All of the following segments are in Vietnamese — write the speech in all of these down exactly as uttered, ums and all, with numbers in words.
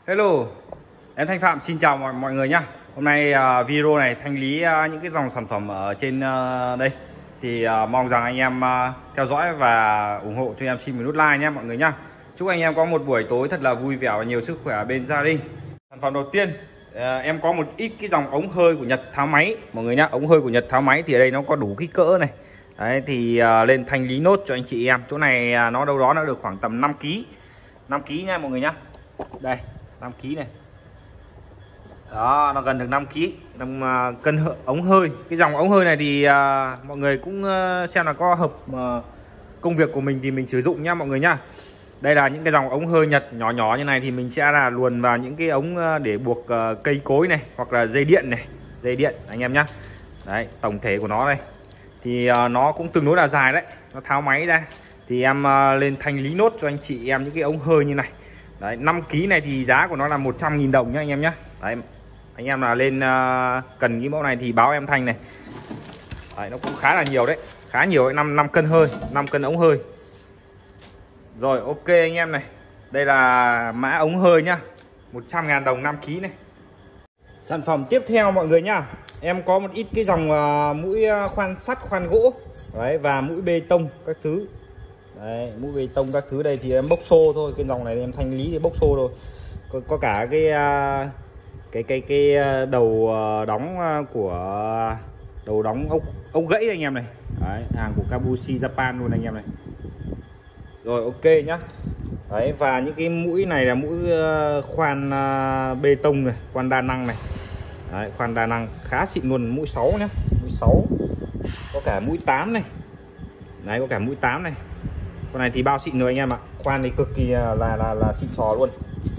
Hello, em Thanh Phạm xin chào mọi mọi người nhá. Hôm nay uh, video này thanh lý uh, những cái dòng sản phẩm ở trên uh, đây thì uh, mong rằng anh em uh, theo dõi và ủng hộ cho em xin một nút like nhé mọi người nhá. Chúc anh em có một buổi tối thật là vui vẻ và nhiều sức khỏe bên gia đình. Sản phẩm đầu tiên uh, em có một ít cái dòng ống hơi của Nhật tháo máy mọi người nhá. Ống hơi của Nhật tháo máy thì ở đây nó có đủ kích cỡ này. Đấy thì uh, lên thanh lý nốt cho anh chị em. Chỗ này uh, nó đâu đó nó được khoảng tầm năm ki lô gam. năm ki lô gam nha mọi người nhá. Đây năm ki lô gam này. Đó, nó gần được năm ki lô gam, năm uh, cân ống hơi. Cái dòng ống hơi này thì uh, mọi người cũng uh, xem là có hợp uh, công việc của mình thì mình sử dụng nhá mọi người nhá. Đây là những cái dòng ống hơi Nhật nhỏ nhỏ như này thì mình sẽ là luồn vào những cái ống uh, để buộc uh, cây cối này hoặc là dây điện này, dây điện anh em nhá. Đấy, tổng thể của nó đây. Thì uh, nó cũng tương đối là dài đấy, nó tháo máy ra. Thì em uh, lên thanh lý nốt cho anh chị em những cái ống hơi như này. Đấy, năm ki lô gam này thì giá của nó là một trăm nghìn đồng nhá anh em nhá. Đấy, anh em là lên uh, cần cái mẫu này thì báo em Thanh này. Đấy, nó cũng khá là nhiều đấy, khá nhiều đấy, năm năm cân hơi, năm cân ống hơi. Rồi ok anh em này. Đây là mã ống hơi nhá. một trăm ngàn đồng năm ki lô gam này. Sản phẩm tiếp theo mọi người nhá. Em có một ít cái dòng uh, mũi khoan sắt, khoan gỗ. Đấy, và mũi bê tông các thứ. Đấy, mũi bê tông các thứ đây thì em bốc xô thôi, cái dòng này em thanh lý thì bốc xô thôi. Có, có cả cái uh, cái cái cái đầu đóng của đầu đóng ốc ốc gãy anh em này. Đấy, hàng của Kabushi Japan luôn anh em này. Rồi ok nhá. Đấy, và những cái mũi này là mũi khoan bê tông này, khoan đa năng này. Đấy, khoan đa năng khá xịn luôn, mũi sáu nhá, mũi sáu. Có cả mũi tám này. Đấy, có cả mũi tám này. Con này thì bao xịn rồi anh em ạ. Khoan thì cực kỳ là là là xịn sò luôn.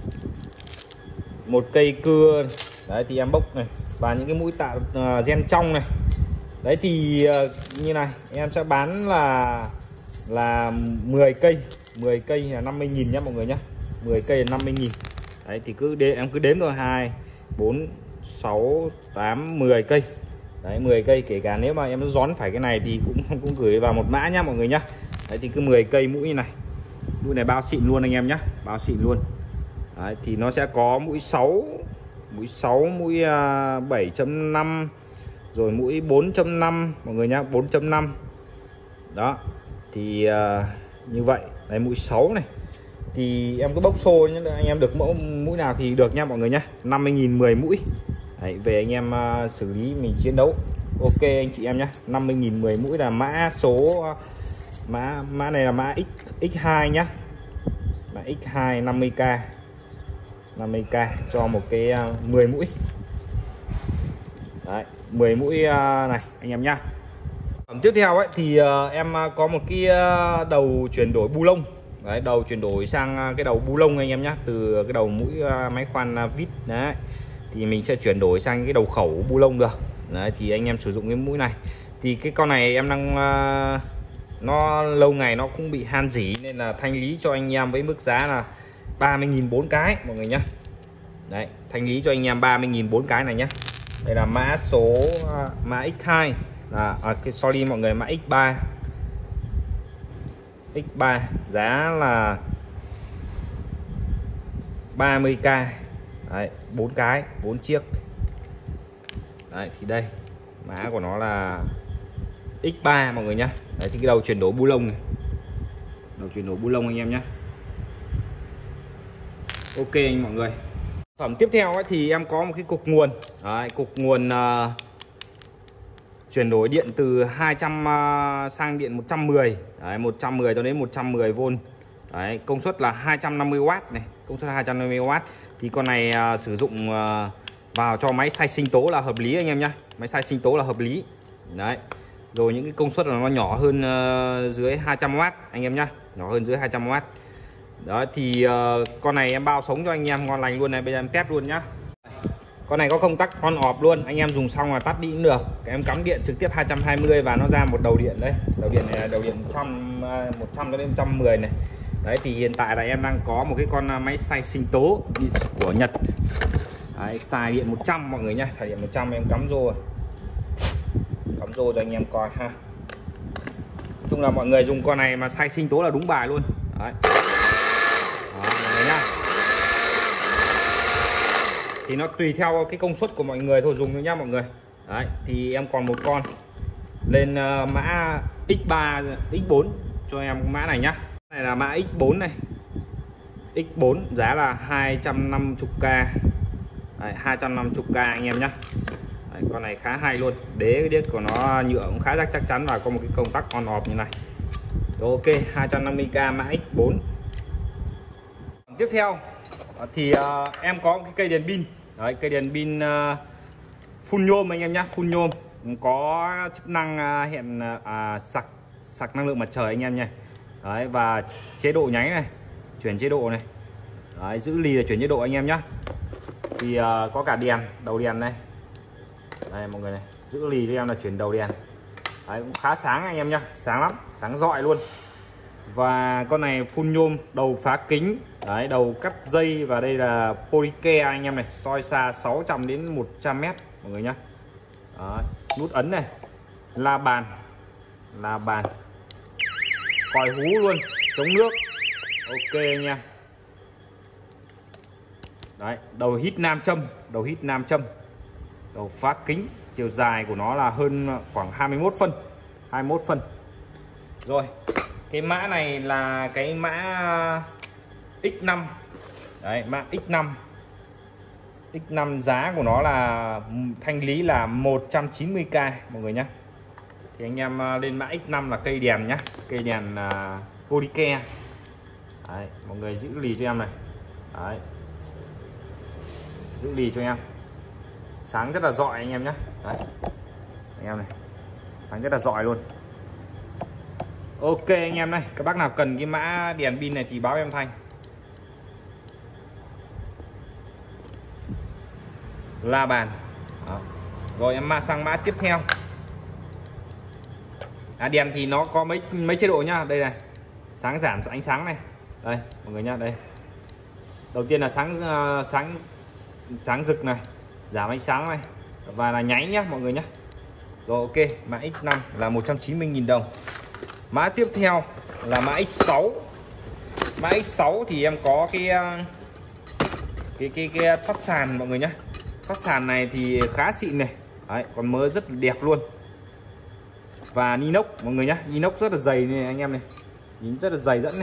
Một cây cưa này. Đấy thì em bốc này, và những cái mũi tạo uh, gen trong này. Đấy thì uh, như này em sẽ bán là là mười cây, mười cây là năm mươi nghìn nhá mọi người nhá. mười cây là năm mươi nghìn. Đấy thì cứ để em cứ đếm rồi, hai bốn sáu tám mười cây. Đấy, mười cây, kể cả nếu mà em gión phải cái này thì cũng cũng gửi vào một mã nhá mọi người nhá. Đấy thì cứ mười cây mũi như này. Mũi này bao xịn luôn anh em nhá, bao xịn luôn. Đấy, thì nó sẽ có mũi sáu, mũi sáu, mũi uh, bảy chấm năm, rồi mũi bốn chấm năm mọi người nhá, bốn chấm năm. Đó. Thì uh, như vậy, đây mũi sáu này. Thì em cứ bốc xô nhá, anh em được mẫu mũi nào thì được nha mọi người nhá. năm mươi nghìn mười mũi. Đấy, về anh em uh, xử lý mình chiến đấu. Ok anh chị em nhá, năm mươi nghìn mười mũi là mã số uh, mã mã này là mã X X2 nhá. Mã X hai năm mươi k. năm mươi k cho một cái uh, mười mũi. Đấy, mười mũi uh, này anh em nhá. Phẩm tiếp theo ấy thì uh, em uh, có một cái uh, đầu chuyển đổi bu lông. Đấy, đầu chuyển đổi sang uh, cái đầu bu lông anh em nhá, từ cái đầu mũi uh, máy khoan uh, vít đấy. Thì mình sẽ chuyển đổi sang cái đầu khẩu bu lông được. Đấy thì anh em sử dụng cái mũi này. Thì cái con này em đang uh, nó lâu ngày nó cũng bị han rỉ nên là thanh lý cho anh em với mức giá là ba mươi nghìn bốn cái mọi người nhá. Đấy, thanh lý cho anh em ba mươi nghìn bốn cái này nhá. Đây là mã số mã X hai là à, cái sorry mọi người, mã X ba. X ba giá là ba mươi k. Đấy, bốn cái, bốn chiếc. Đấy thì đây, mã của nó là X ba mọi người nhá. Đấy thì cái đầu chuyển đổi bu lông này. Đầu chuyển đổi bu lông anh em nhá. Ok anh mọi người. Phẩm tiếp theo ấy, thì em có một cái cục nguồn. Đấy, cục nguồn uh, chuyển đổi điện từ hai trăm uh, sang điện một trăm mười. Đấy, một trăm mười cho đến một trăm mười vôn. Đấy, công suất là hai trăm năm mươi oát này, công suất hai trăm năm mươi oát. Thì con này uh, sử dụng uh, vào cho máy xay sinh tố là hợp lý anh em nhá. Máy xay sinh tố là hợp lý. Đấy. Rồi những cái công suất là nó nhỏ hơn uh, dưới hai trăm oát anh em nhá, nhỏ hơn dưới hai trăm oát. Đó thì uh, con này em bao sống cho anh em ngon lành luôn này, bây giờ em test luôn nhá. Con này có công tắc on off luôn, anh em dùng xong là tắt đi cũng được. Các em cắm điện trực tiếp hai trăm hai mươi và nó ra một đầu điện đấy. Đầu điện này là đầu điện một trăm, một trăm cho đến một trăm mười này. Đấy thì hiện tại là em đang có một cái con máy xay sinh tố của Nhật. Đấy, xài điện một trăm mọi người nhá, xài điện một trăm em cắm rô. Cắm rô cho anh em coi ha. Nói chung là mọi người dùng con này mà xay sinh tố là đúng bài luôn. Đấy. Đó, mọi người nhá. thì nó tùy theo cái công suất của mọi người thôi dùng thôi nhá mọi người. Đấy thì em còn một con lên uh, mã X ba X bốn cho em mã này nhá. Này là mã X bốn này, X bốn giá là hai trăm năm mươi k. Đấy, hai trăm năm mươi k anh em nhá. Đấy, con này khá hay luôn, đế cái đít của nó nhựa cũng khá chắc chắn và có một cái công tắc on off như này. Ok, hai trăm năm mươi k mã X bốn. Tiếp theo thì uh, em có một cái cây đèn pin. Đấy, cây đèn pin uh, full nhôm anh em nhá, full nhôm, có chức năng uh, hiện uh, sạc sạc năng lượng mặt trời anh em nha. Đấy, và chế độ nháy này, chuyển chế độ này. Đấy, giữ lì là chuyển chế độ anh em nhá. Thì uh, có cả đèn, đầu đèn này. Đây mọi người này, giữ lì cho em là chuyển đầu đèn. Đấy, cũng khá sáng anh em nhá, sáng lắm, sáng rọi luôn. Và con này full nhôm, đầu phá kính, đấy, đầu cắt dây, và đây là polyke anh em này, soi xa sáu trăm đến một trăm mét mọi người nhá. Đấy, nút ấn này, la bàn, la bàn, còi hú luôn, chống nước. Ok anh em. Đấy, đầu hít nam châm, đầu hít nam châm, đầu phá kính, chiều dài của nó là hơn khoảng hai mươi mốt phân, hai mươi mốt phân. Rồi, cái mã này là cái mã X năm. Đấy, mã X năm. X năm giá của nó là thanh lý là một trăm chín mươi k mọi người nhé. Thì anh em lên mã X năm là cây đèn nhá, cây đèn uh, polyke. Đấy, mọi người giữ lì cho em này. Đấy, giữ lì cho em, sáng rất là rọi anh em nhé. Đấy, anh em này, sáng rất là rọi luôn. Ok anh em này, các bác nào cần cái mã đèn pin này thì báo em Thanh. La bàn. Đó. Rồi em ma sang mã tiếp theo. À, đèn thì nó có mấy mấy chế độ nhá. Đây này, sáng giảm ánh sáng này. Đây mọi người nhá, đây. Đầu tiên là sáng uh, sáng sáng rực này, giảm ánh sáng này, và là nháy nhá mọi người nhá. Rồi ok, mã X năm là một trăm chín mươi nghìn đồng. Mã tiếp theo là mã X sáu. Mã X sáu thì em có cái cái cái cái thoát sàn mọi người nhé. Thoát sàn này thì khá xịn này. Đấy, còn mới rất đẹp luôn. Và inox mọi người nhé, inox rất là dày này anh em này. Nhìn rất là dày dẫn này.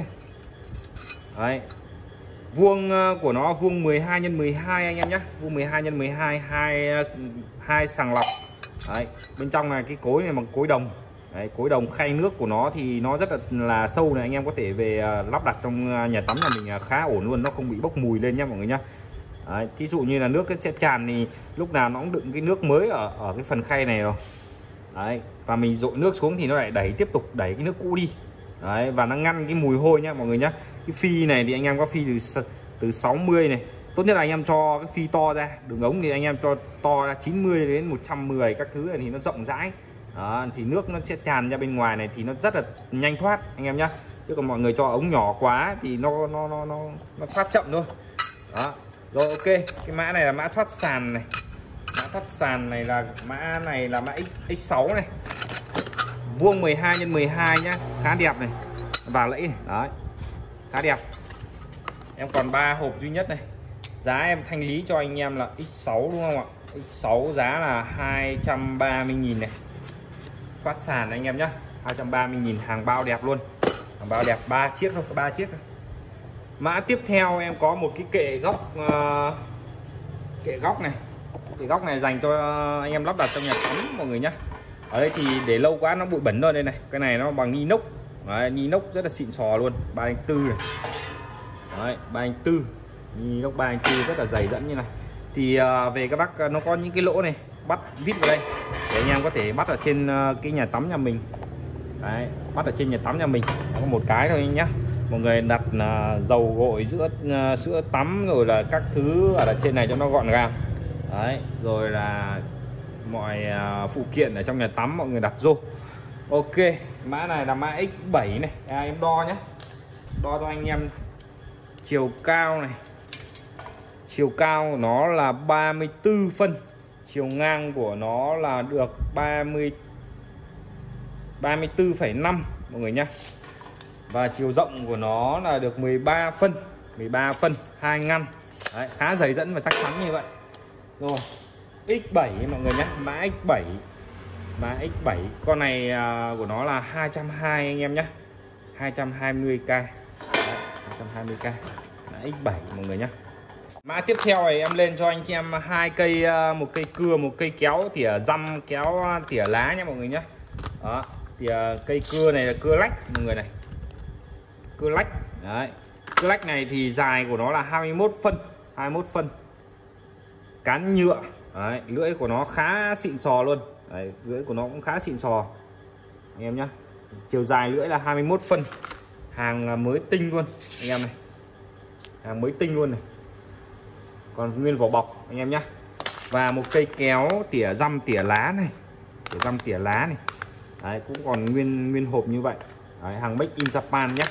Đấy. Vuông của nó vuông mười hai nhân mười hai anh em nhé. Vuông mười hai nhân mười hai, hai hai sàng lọc. Đấy, bên trong là cái cối này bằng cối đồng. Đấy, cối đồng khay nước của nó thì nó rất là, là sâu này, anh em có thể về uh, lắp đặt trong nhà tắm nhà mình uh, khá ổn luôn, nó không bị bốc mùi lên nhá mọi người nhá. Đấy, thí dụ như là nước sẽ tràn thì lúc nào nó cũng đựng cái nước mới ở ở cái phần khay này rồi. Đấy, và mình dội nước xuống thì nó lại đẩy tiếp tục đẩy cái nước cũ đi. Đấy, và nó ngăn cái mùi hôi nhá mọi người nhá. Cái phi này thì anh em có phi từ từ sáu mươi này, tốt nhất là anh em cho cái phi to ra, đường ống thì anh em cho to ra chín mươi đến một trăm mười các thứ này thì nó rộng rãi. Đó, thì nước nó sẽ tràn ra bên ngoài này thì nó rất là nhanh thoát anh em nhá. Chứ còn mọi người cho ống nhỏ quá thì nó nó nó nó, nó thoát chậm thôi. Đó. Rồi ok, cái mã này là mã thoát sàn này. Mã thoát sàn này là mã này là mã X, X sáu này. Vuông mười hai nhân mười hai nhá, khá đẹp này. Và lẫy này, đấy. Khá đẹp. Em còn ba hộp duy nhất này. Giá em thanh lý cho anh em là X sáu đúng không ạ? X sáu giá là hai trăm ba mươi nghìn này. Thoát sàn anh em nhé, hai trăm ba mươi nghìn, hàng bao đẹp luôn, hàng bao đẹp, ba chiếc thôi, có ba chiếc thôi. Mã tiếp theo em có một cái kệ góc, uh, kệ góc này, kệ góc này dành cho anh em lắp đặt trong nhà tắm mọi người nhé. Ở đây thì để lâu quá nó bụi bẩn thôi. Đây này, cái này nó bằng inox. Đấy, inox rất là xịn sò luôn, ba anh tư này. Đấy, ba anh tư, inox ba anh tư rất là dày dẫn như này. Thì uh, về các bác, nó có những cái lỗ này bắt vít vào đây để anh em có thể bắt ở trên uh, cái nhà tắm nhà mình. Đấy, bắt ở trên nhà tắm nhà mình có một cái thôi nhá. Mọi người đặt uh, dầu gội, giữa uh, sữa tắm rồi là các thứ ở trên này cho nó gọn gàng. Đấy, rồi là mọi uh, phụ kiện ở trong nhà tắm mọi người đặt vô. Ok, mã này là mã X bảy này. À, em đo nhé, đo cho anh em chiều cao này. Chiều cao của nó là ba mươi tư phân. Chiều ngang của nó là được ba mươi ba mươi tư phẩy năm mọi người nhé. Và chiều rộng của nó là được mười ba phân, mười ba phân, hai ngăn. Đấy, khá dày dẫn và chắc chắn như vậy. Rồi X bảy mọi người nhé, mã X bảy, mã X bảy. Con này uh, của nó là hai trăm hai mươi anh em nhé, hai trăm hai mươi k. Đấy, hai trăm hai mươi k mã X bảy mọi người nhé. Mã tiếp theo này em lên cho anh chị em hai cây, một cây cưa, một cây kéo tỉa răm, kéo tỉa lá nha mọi người nhé. Đó, tỉa cây cưa này là cưa lách mọi người này, cưa lách. Đấy, cưa lách này thì dài của nó là hai mươi mốt phân, hai mươi mốt phân, cán nhựa. Đấy, lưỡi của nó khá xịn sò luôn. Đấy, lưỡi của nó cũng khá xịn sò anh em nhé. Chiều dài lưỡi là hai mươi mốt phân, hàng mới tinh luôn anh em này, hàng mới tinh luôn này, còn nguyên vỏ bọc anh em nhé. Và một cây kéo tỉa răm tỉa lá này, tỉa răm tỉa lá này. Đấy, cũng còn nguyên nguyên hộp như vậy. Đấy, hàng Made in Japan nhé.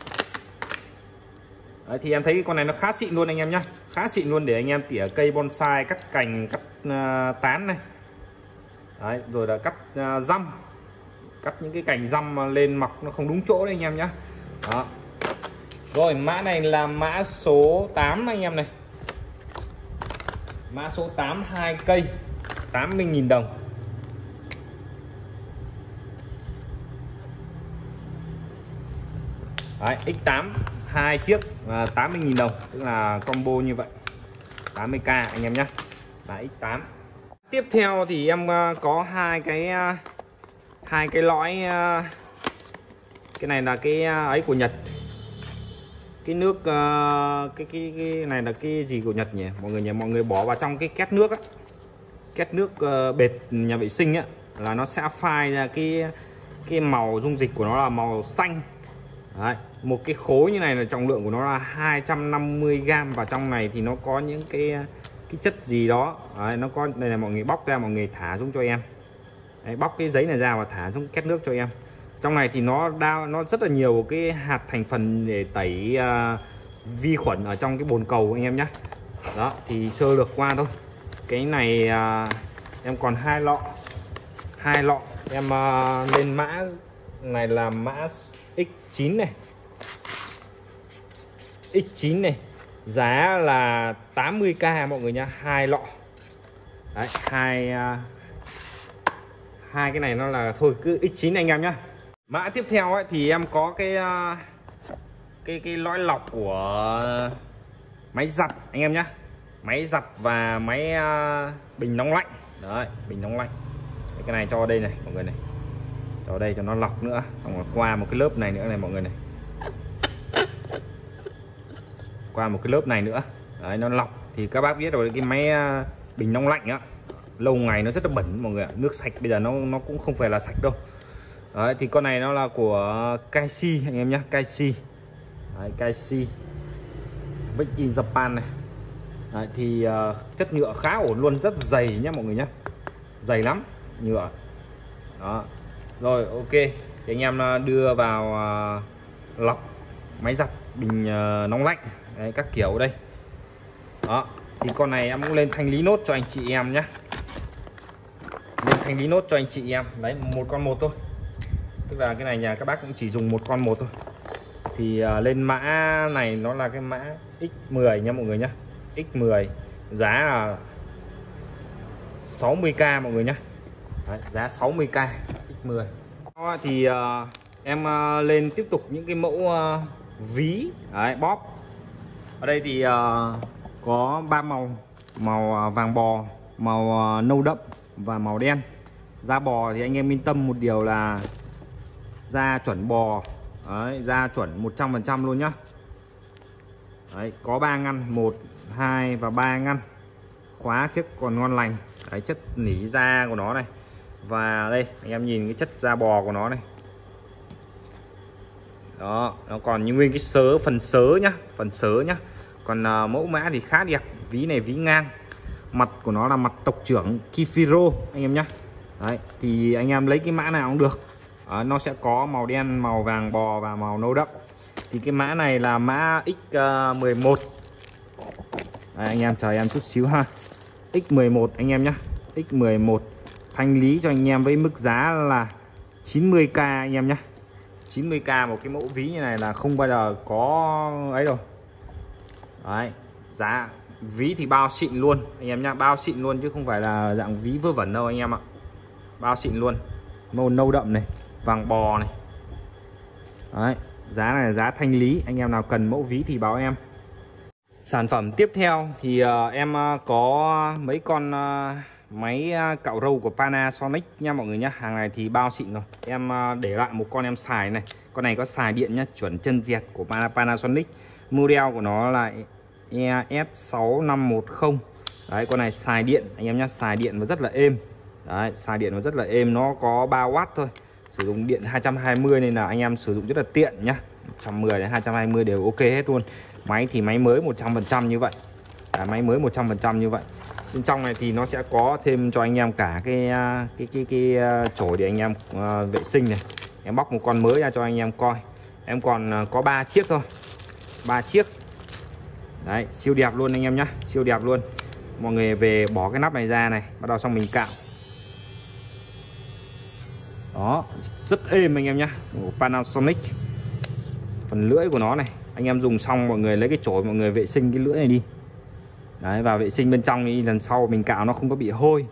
Đấy, thì em thấy cái con này nó khá xịn luôn anh em nhé, khá xịn luôn để anh em tỉa cây bonsai, cắt cành, cắt uh, tán này. Đấy, rồi là cắt uh, răm, cắt những cái cành răm lên mọc nó không đúng chỗ đấy anh em nhé. Đó. Rồi mã này là mã số tám anh em này, mã số tám, hai cây, tám mươi nghìn đồng. Đấy, X tám hai chiếc à, tám mươi nghìn đồng, tức là combo như vậy, tám mươi k anh em nhé, là X tám. Tiếp theo thì em có hai cái hai cái lõi, cái này là cái ấy của Nhật, cái nước cái cái cái này là cái gì của Nhật nhỉ mọi người nhỉ, mọi người bỏ vào trong cái két nước á, két nước bệt nhà vệ sinh á, là nó sẽ phai ra cái cái màu dung dịch của nó là màu xanh. Đấy, một cái khối như này là trọng lượng của nó là hai trăm năm mươi gam, và trong này thì nó có những cái cái chất gì đó. Đấy, nó có đây là mọi người bóc ra, mọi người thả xuống cho em. Đấy, bóc cái giấy này ra và thả xuống két nước cho em. Trong này thì nó đau, nó rất là nhiều cái hạt thành phần để tẩy uh, vi khuẩn ở trong cái bồn cầu anh em nhé. Đó thì sơ lược qua thôi. Cái này uh, em còn hai lọ, hai lọ em uh, lên mã này là mã X chín này, X chín này, giá là tám mươi k mọi người nha, hai lọ. Đấy, hai uh, hai cái này nó là thôi cứ X chín anh em nhá. Mã tiếp theo ấy thì em có cái uh, cái cái lõi lọc của máy giặt anh em nhá, máy giặt và máy uh, bình nóng lạnh. Đấy, bình nóng lạnh. Đấy, cái này cho đây này mọi người này, cho đây cho nó lọc nữa, xong rồi qua một cái lớp này nữa này mọi người này, qua một cái lớp này nữa. Đấy, nó lọc thì các bác biết rồi, cái máy uh, bình nóng lạnh á, lâu ngày nó rất là bẩn mọi người ạ, nước sạch bây giờ nó nó cũng không phải là sạch đâu. Đấy, thì con này nó là của Kaishi anh em nhé, Kaishi. Đấy, Kaishi Made in Japan này. Đấy, thì uh, chất nhựa khá ổn luôn, rất dày nhé mọi người nhé, dày lắm nhựa. Đó. Rồi ok, thì anh em đưa vào uh, lọc máy giặt, bình uh, nóng lạnh. Đấy, các kiểu đây. Đó, thì con này em cũng lên thanh lý nốt cho anh chị em nhé, lên thanh lý nốt cho anh chị em. Đấy, một con một thôi, tức là cái này nhà các bác cũng chỉ dùng một con một thôi. Thì uh, lên mã này nó là cái mã X mười nha mọi người nhé, X mười, giá là sáu mươi k mọi người nhé. Đấy, giá sáu mươi k X mười. Đó, thì uh, em uh, lên tiếp tục những cái mẫu uh, ví. Đấy, bóp. Ở đây thì uh, có ba màu, màu uh, vàng bò, màu uh, nâu đậm và màu đen. Da bò thì anh em yên tâm một điều là da chuẩn bò. Đấy, da chuẩn một trăm phần trăm luôn nhá. Đấy, có ba ngăn, một, hai và ba ngăn. Khóa khiếp còn ngon lành. Đấy, chất nỉ da của nó này. Và đây, anh em nhìn cái chất da bò của nó này. Đó, nó còn như nguyên cái sớ, phần sớ nhá, phần sớ nhá. Còn uh, mẫu mã thì khá đẹp, ví này ví ngang. Mặt của nó là mặt tộc trưởng Kifiro anh em nhá. Đấy, thì anh em lấy cái mã nào cũng được. Đó, nó sẽ có màu đen, màu vàng bò và màu nâu đậm. Thì cái mã này là mã X mười một. Đấy, anh em chờ em chút xíu ha. X mười một anh em nhé, X mười một thanh lý cho anh em với mức giá là chín mươi k anh em nhé. chín mươi k một cái mẫu ví như này là không bao giờ có ấy đâu. Đấy, giá Ví thì bao xịn luôn anh em nhá, bao xịn luôn chứ không phải là dạng ví vớ vẩn đâu anh em ạ. Bao xịn luôn, màu nâu đậm này, vàng bò này. Đấy, giá này là giá thanh lý, anh em nào cần mẫu ví thì báo em. Sản phẩm tiếp theo thì uh, em uh, có mấy con uh, máy uh, cạo râu của Panasonic nha mọi người nhá. Hàng này thì bao xịn rồi. Em uh, để lại một con em xài này. Con này có xài điện nhá, chuẩn chân dẹt của Panasonic. Model của nó là E S sáu năm một không. Đấy, con này xài điện anh em nhá, xài điện và rất là êm. Đấy, xài điện và rất là êm, nó có ba oát thôi. Sử dụng điện hai trăm hai mươi nên là anh em sử dụng rất là tiện nhá. một trăm mười đến hai trăm hai mươi đều ok hết luôn. Máy thì máy mới một trăm phần trăm như vậy. À, máy mới một trăm phần trăm như vậy. Bên trong này thì nó sẽ có thêm cho anh em cả cái cái cái cái, cái chổi để anh em uh, vệ sinh này. Em bóc một con mới ra cho anh em coi. Em còn uh, có ba chiếc thôi. ba chiếc. Đấy, siêu đẹp luôn anh em nhá, siêu đẹp luôn. Mọi người về bỏ cái nắp này ra này, bắt đầu xong mình cạo. Đó, rất êm anh em nhá. Panasonic. Phần lưỡi của nó này, anh em dùng xong mọi người lấy cái chổi mọi người vệ sinh cái lưỡi này đi. Đấy, và vệ sinh bên trong đi, lần sau mình cạo nó không có bị hôi.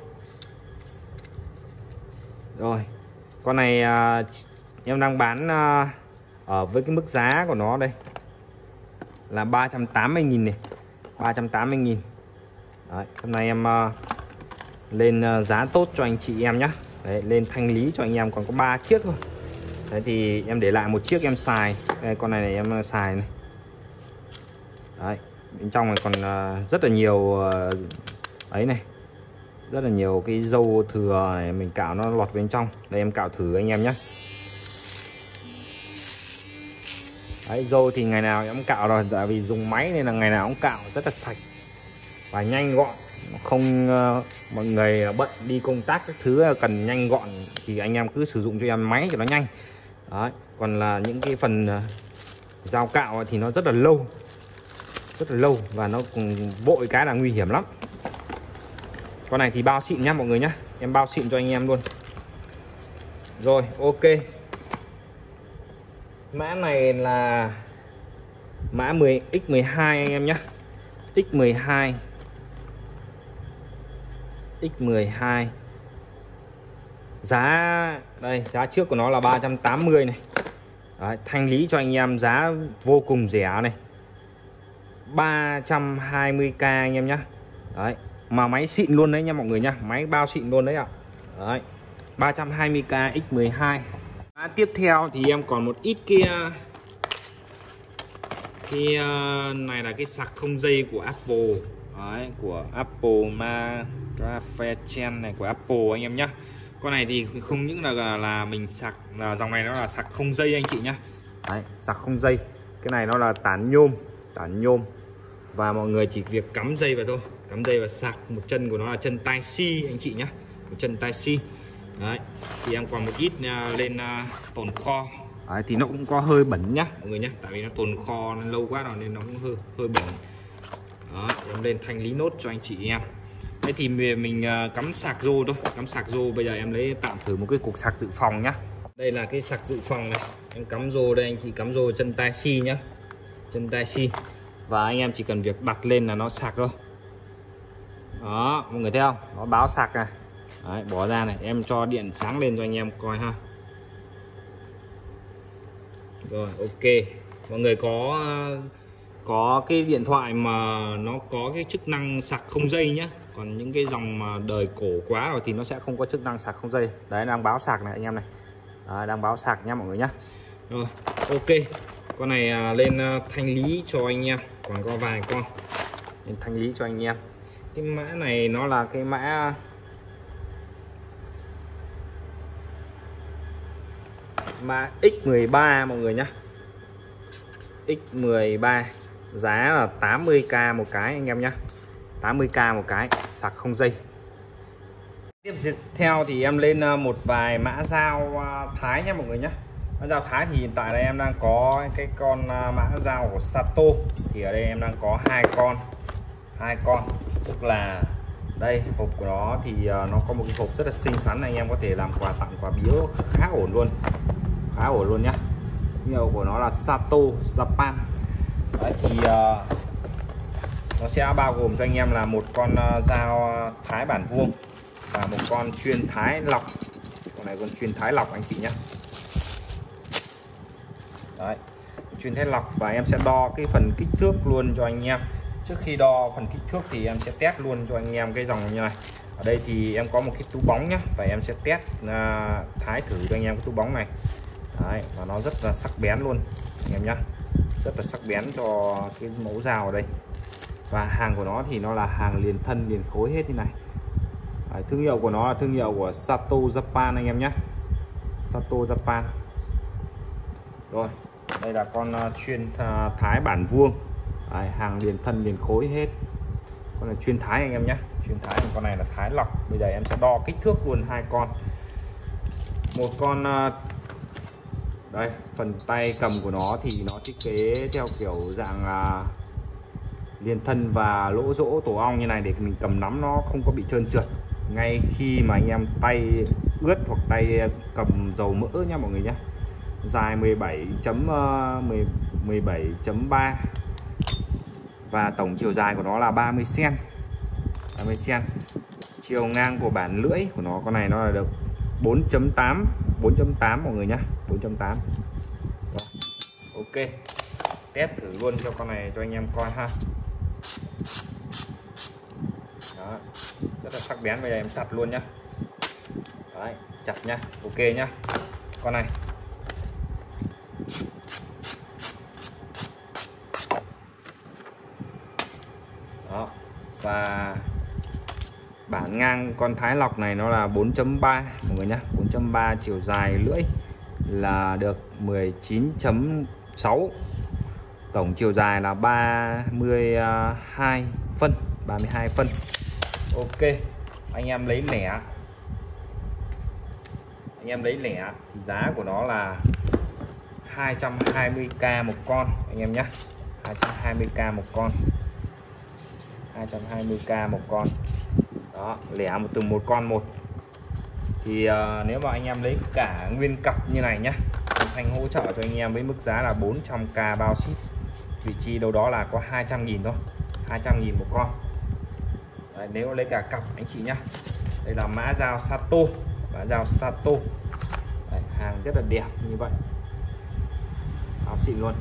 Rồi, con này à, em đang bán à, ở với cái mức giá của nó đây là ba trăm tám mươi nghìn này, ba trăm tám mươi nghìn. Đấy, hôm nay em uh, lên uh, giá tốt cho anh chị em nhé. Đấy, lên thanh lý cho anh em còn có ba chiếc thôi. Đấy thì em để lại một chiếc em xài. Đây, con này, này em xài này. Đấy, bên trong này còn uh, rất là nhiều uh, ấy này, rất là nhiều cái râu thừa này, mình cạo nó lọt bên trong. Đây em cạo thử anh em nhé. Đấy, râu thì ngày nào em cũng cạo rồi, tại vì dùng máy nên là ngày nào cũng cạo rất là sạch và nhanh gọn. Không uh, mọi người bận đi công tác các thứ cần nhanh gọn thì anh em cứ sử dụng cho em máy cho nó nhanh. Đấy, còn là những cái phần uh, dao cạo thì nó rất là lâu, rất là lâu và nó cùng vội cái là nguy hiểm lắm. Con này thì bao xịn nhá mọi người nhá, em bao xịn cho anh em luôn. Rồi, ok. Mã này là mã mười x mười hai anh em nhé. X mười hai. X mười hai. Giá đây, giá trước của nó là ba trăm tám mươi này. Đấy, thanh lý cho anh em giá vô cùng rẻ này. ba trăm hai mươi k anh em nhé. Đấy, mà máy xịn luôn đấy nha mọi người nhá, máy bao xịn luôn đấy ạ. Đấy, ba trăm hai mươi k x mười hai. À, tiếp theo thì em còn một ít kia cái uh, này là cái sạc không dây của Apple. Đấy, của Apple Magrafen này của Apple anh em nhé. Con này thì không những là là mình sạc, là dòng này nó là sạc không dây anh chị nhé. Đấy, sạc không dây. Cái này nó là tản nhôm, tản nhôm và mọi người chỉ việc cắm dây vào thôi, cắm dây vào sạc. Một chân của nó là chân tai C anh chị nhé, một chân tai C. Đấy, thì em còn một ít uh, lên uh, tồn kho. Đấy, thì nó cũng có hơi bẩn nhá mọi người nhé, tại vì nó tồn kho nó lâu quá rồi nên nó cũng hơi hơi bẩn. Đó, em lên thanh lý nốt cho anh chị em. Thế thì mình uh, cắm sạc rô thôi, cắm sạc rô. Bây giờ em lấy tạm thử một cái cục sạc dự phòng nhá. Đây là cái sạc dự phòng này, em cắm rô đây anh chị, cắm rô chân tai C nhá, chân tai C. Và anh em chỉ cần việc đặt lên là nó sạc thôi. Đó, mọi người thấy không? Nó báo sạc này. Đấy, bỏ ra này, em cho điện sáng lên cho anh em coi ha. Rồi, ok. Mọi người có có cái điện thoại mà nó có cái chức năng sạc không dây nhá. Còn những cái dòng mà đời cổ quá rồi thì nó sẽ không có chức năng sạc không dây. Đấy, đang báo sạc này anh em này. Đấy, đang báo sạc nhá mọi người nhá. Rồi, ok. Con này lên thanh lý cho anh em, còn có vài con lên thanh lý cho anh em. Cái mã này nó là cái mã mã X mười ba mọi người nhá. X mười ba giá là tám mươi k một cái anh em nhá, tám mươi k một cái, sạc không dây. Tiếp theo thì em lên một vài mã dao Thái nhá mọi người nhá. Mã dao Thái thì hiện tại đây em đang có cái con mã dao của Sato, thì ở đây em đang có hai con, hai con tức là đây hộp của nó thì nó có một cái hộp rất là xinh xắn, anh em có thể làm quà tặng, quà biếu khá ổn luôn, khá ổn luôn nhá. Hiệu của nó là Sato Japan. Đấy thì uh, Nó sẽ bao gồm cho anh em là một con dao thái bản vuông và một con chuyên thái lọc. Con này con chuyên thái lọc anh chị nhé. Đấy, chuyên thái lọc. Và em sẽ đo cái phần kích thước luôn cho anh em. Trước khi đo phần kích thước thì em sẽ test luôn cho anh em cái dòng như này. Ở đây thì em có một cái túi bóng nhé, và em sẽ test uh, thái thử cho anh em cái túi bóng này. Đấy, và nó rất là sắc bén luôn anh em nhé, rất là sắc bén cho cái mẫu dao ở đây. Và hàng của nó thì nó là hàng liền thân liền khối hết như này. Đấy, thương hiệu của nó là thương hiệu của Sato Japan anh em nhé, Sato Japan. Rồi, đây là con uh, chuyên uh, thái bản vuông. Đấy, hàng liền thân liền khối hết. Con này chuyên thái anh em nhé, chuyên thái. Con này là thái lọc. Bây giờ em sẽ đo kích thước luôn hai con. Một con uh, đây, phần tay cầm của nó thì nó thiết kế theo kiểu dạng uh, liền thân và lỗ rỗ tổ ong như này để mình cầm nắm nó không có bị trơn trượt ngay khi mà anh em tay ướt hoặc tay cầm dầu mỡ nha mọi người nhé. Dài mười bảy chấm ba và tổng chiều dài của nó là ba mươi xăng ti mét. Chiều ngang của bản lưỡi của nó, con này nó là được bốn chấm tám mọi người nhé, bốn chấm tám. Ok, test thử luôn cho con này cho anh em coi ha. Đó, rất là sắc bén. Bây giờ em chặt luôn nhá. Đấy, chặt nhá, ok nhá. Con này đó, và bản ngang con thái lọc này nó là bốn chấm ba mọi người nhé, bốn chấm ba. Chiều dài lưỡi là được mười chín chấm sáu, tổng chiều dài là ba mươi hai phân, ba mươi hai phân. Ok, anh em lấy lẻ, anh em lấy lẻ thì giá của nó là hai trăm hai mươi k một con anh em nhé, hai trăm hai mươi k một con, hai trăm hai mươi k một con. Đó, lẻ một từng một con một. Thì uh, nếu mà anh em lấy cả nguyên cặp như này nhá, Thanh hỗ trợ cho anh em với mức giá là bốn trăm k bao ship, vị trí đâu đó là có hai trăm nghìn thôi, hai trăm nghìn một con. Đấy, nếu lấy cả cặp anh chị nhá. Đây là mã dao Sato, mã dao Sato. Đấy, hàng rất là đẹp như vậy, áo xịn luôn,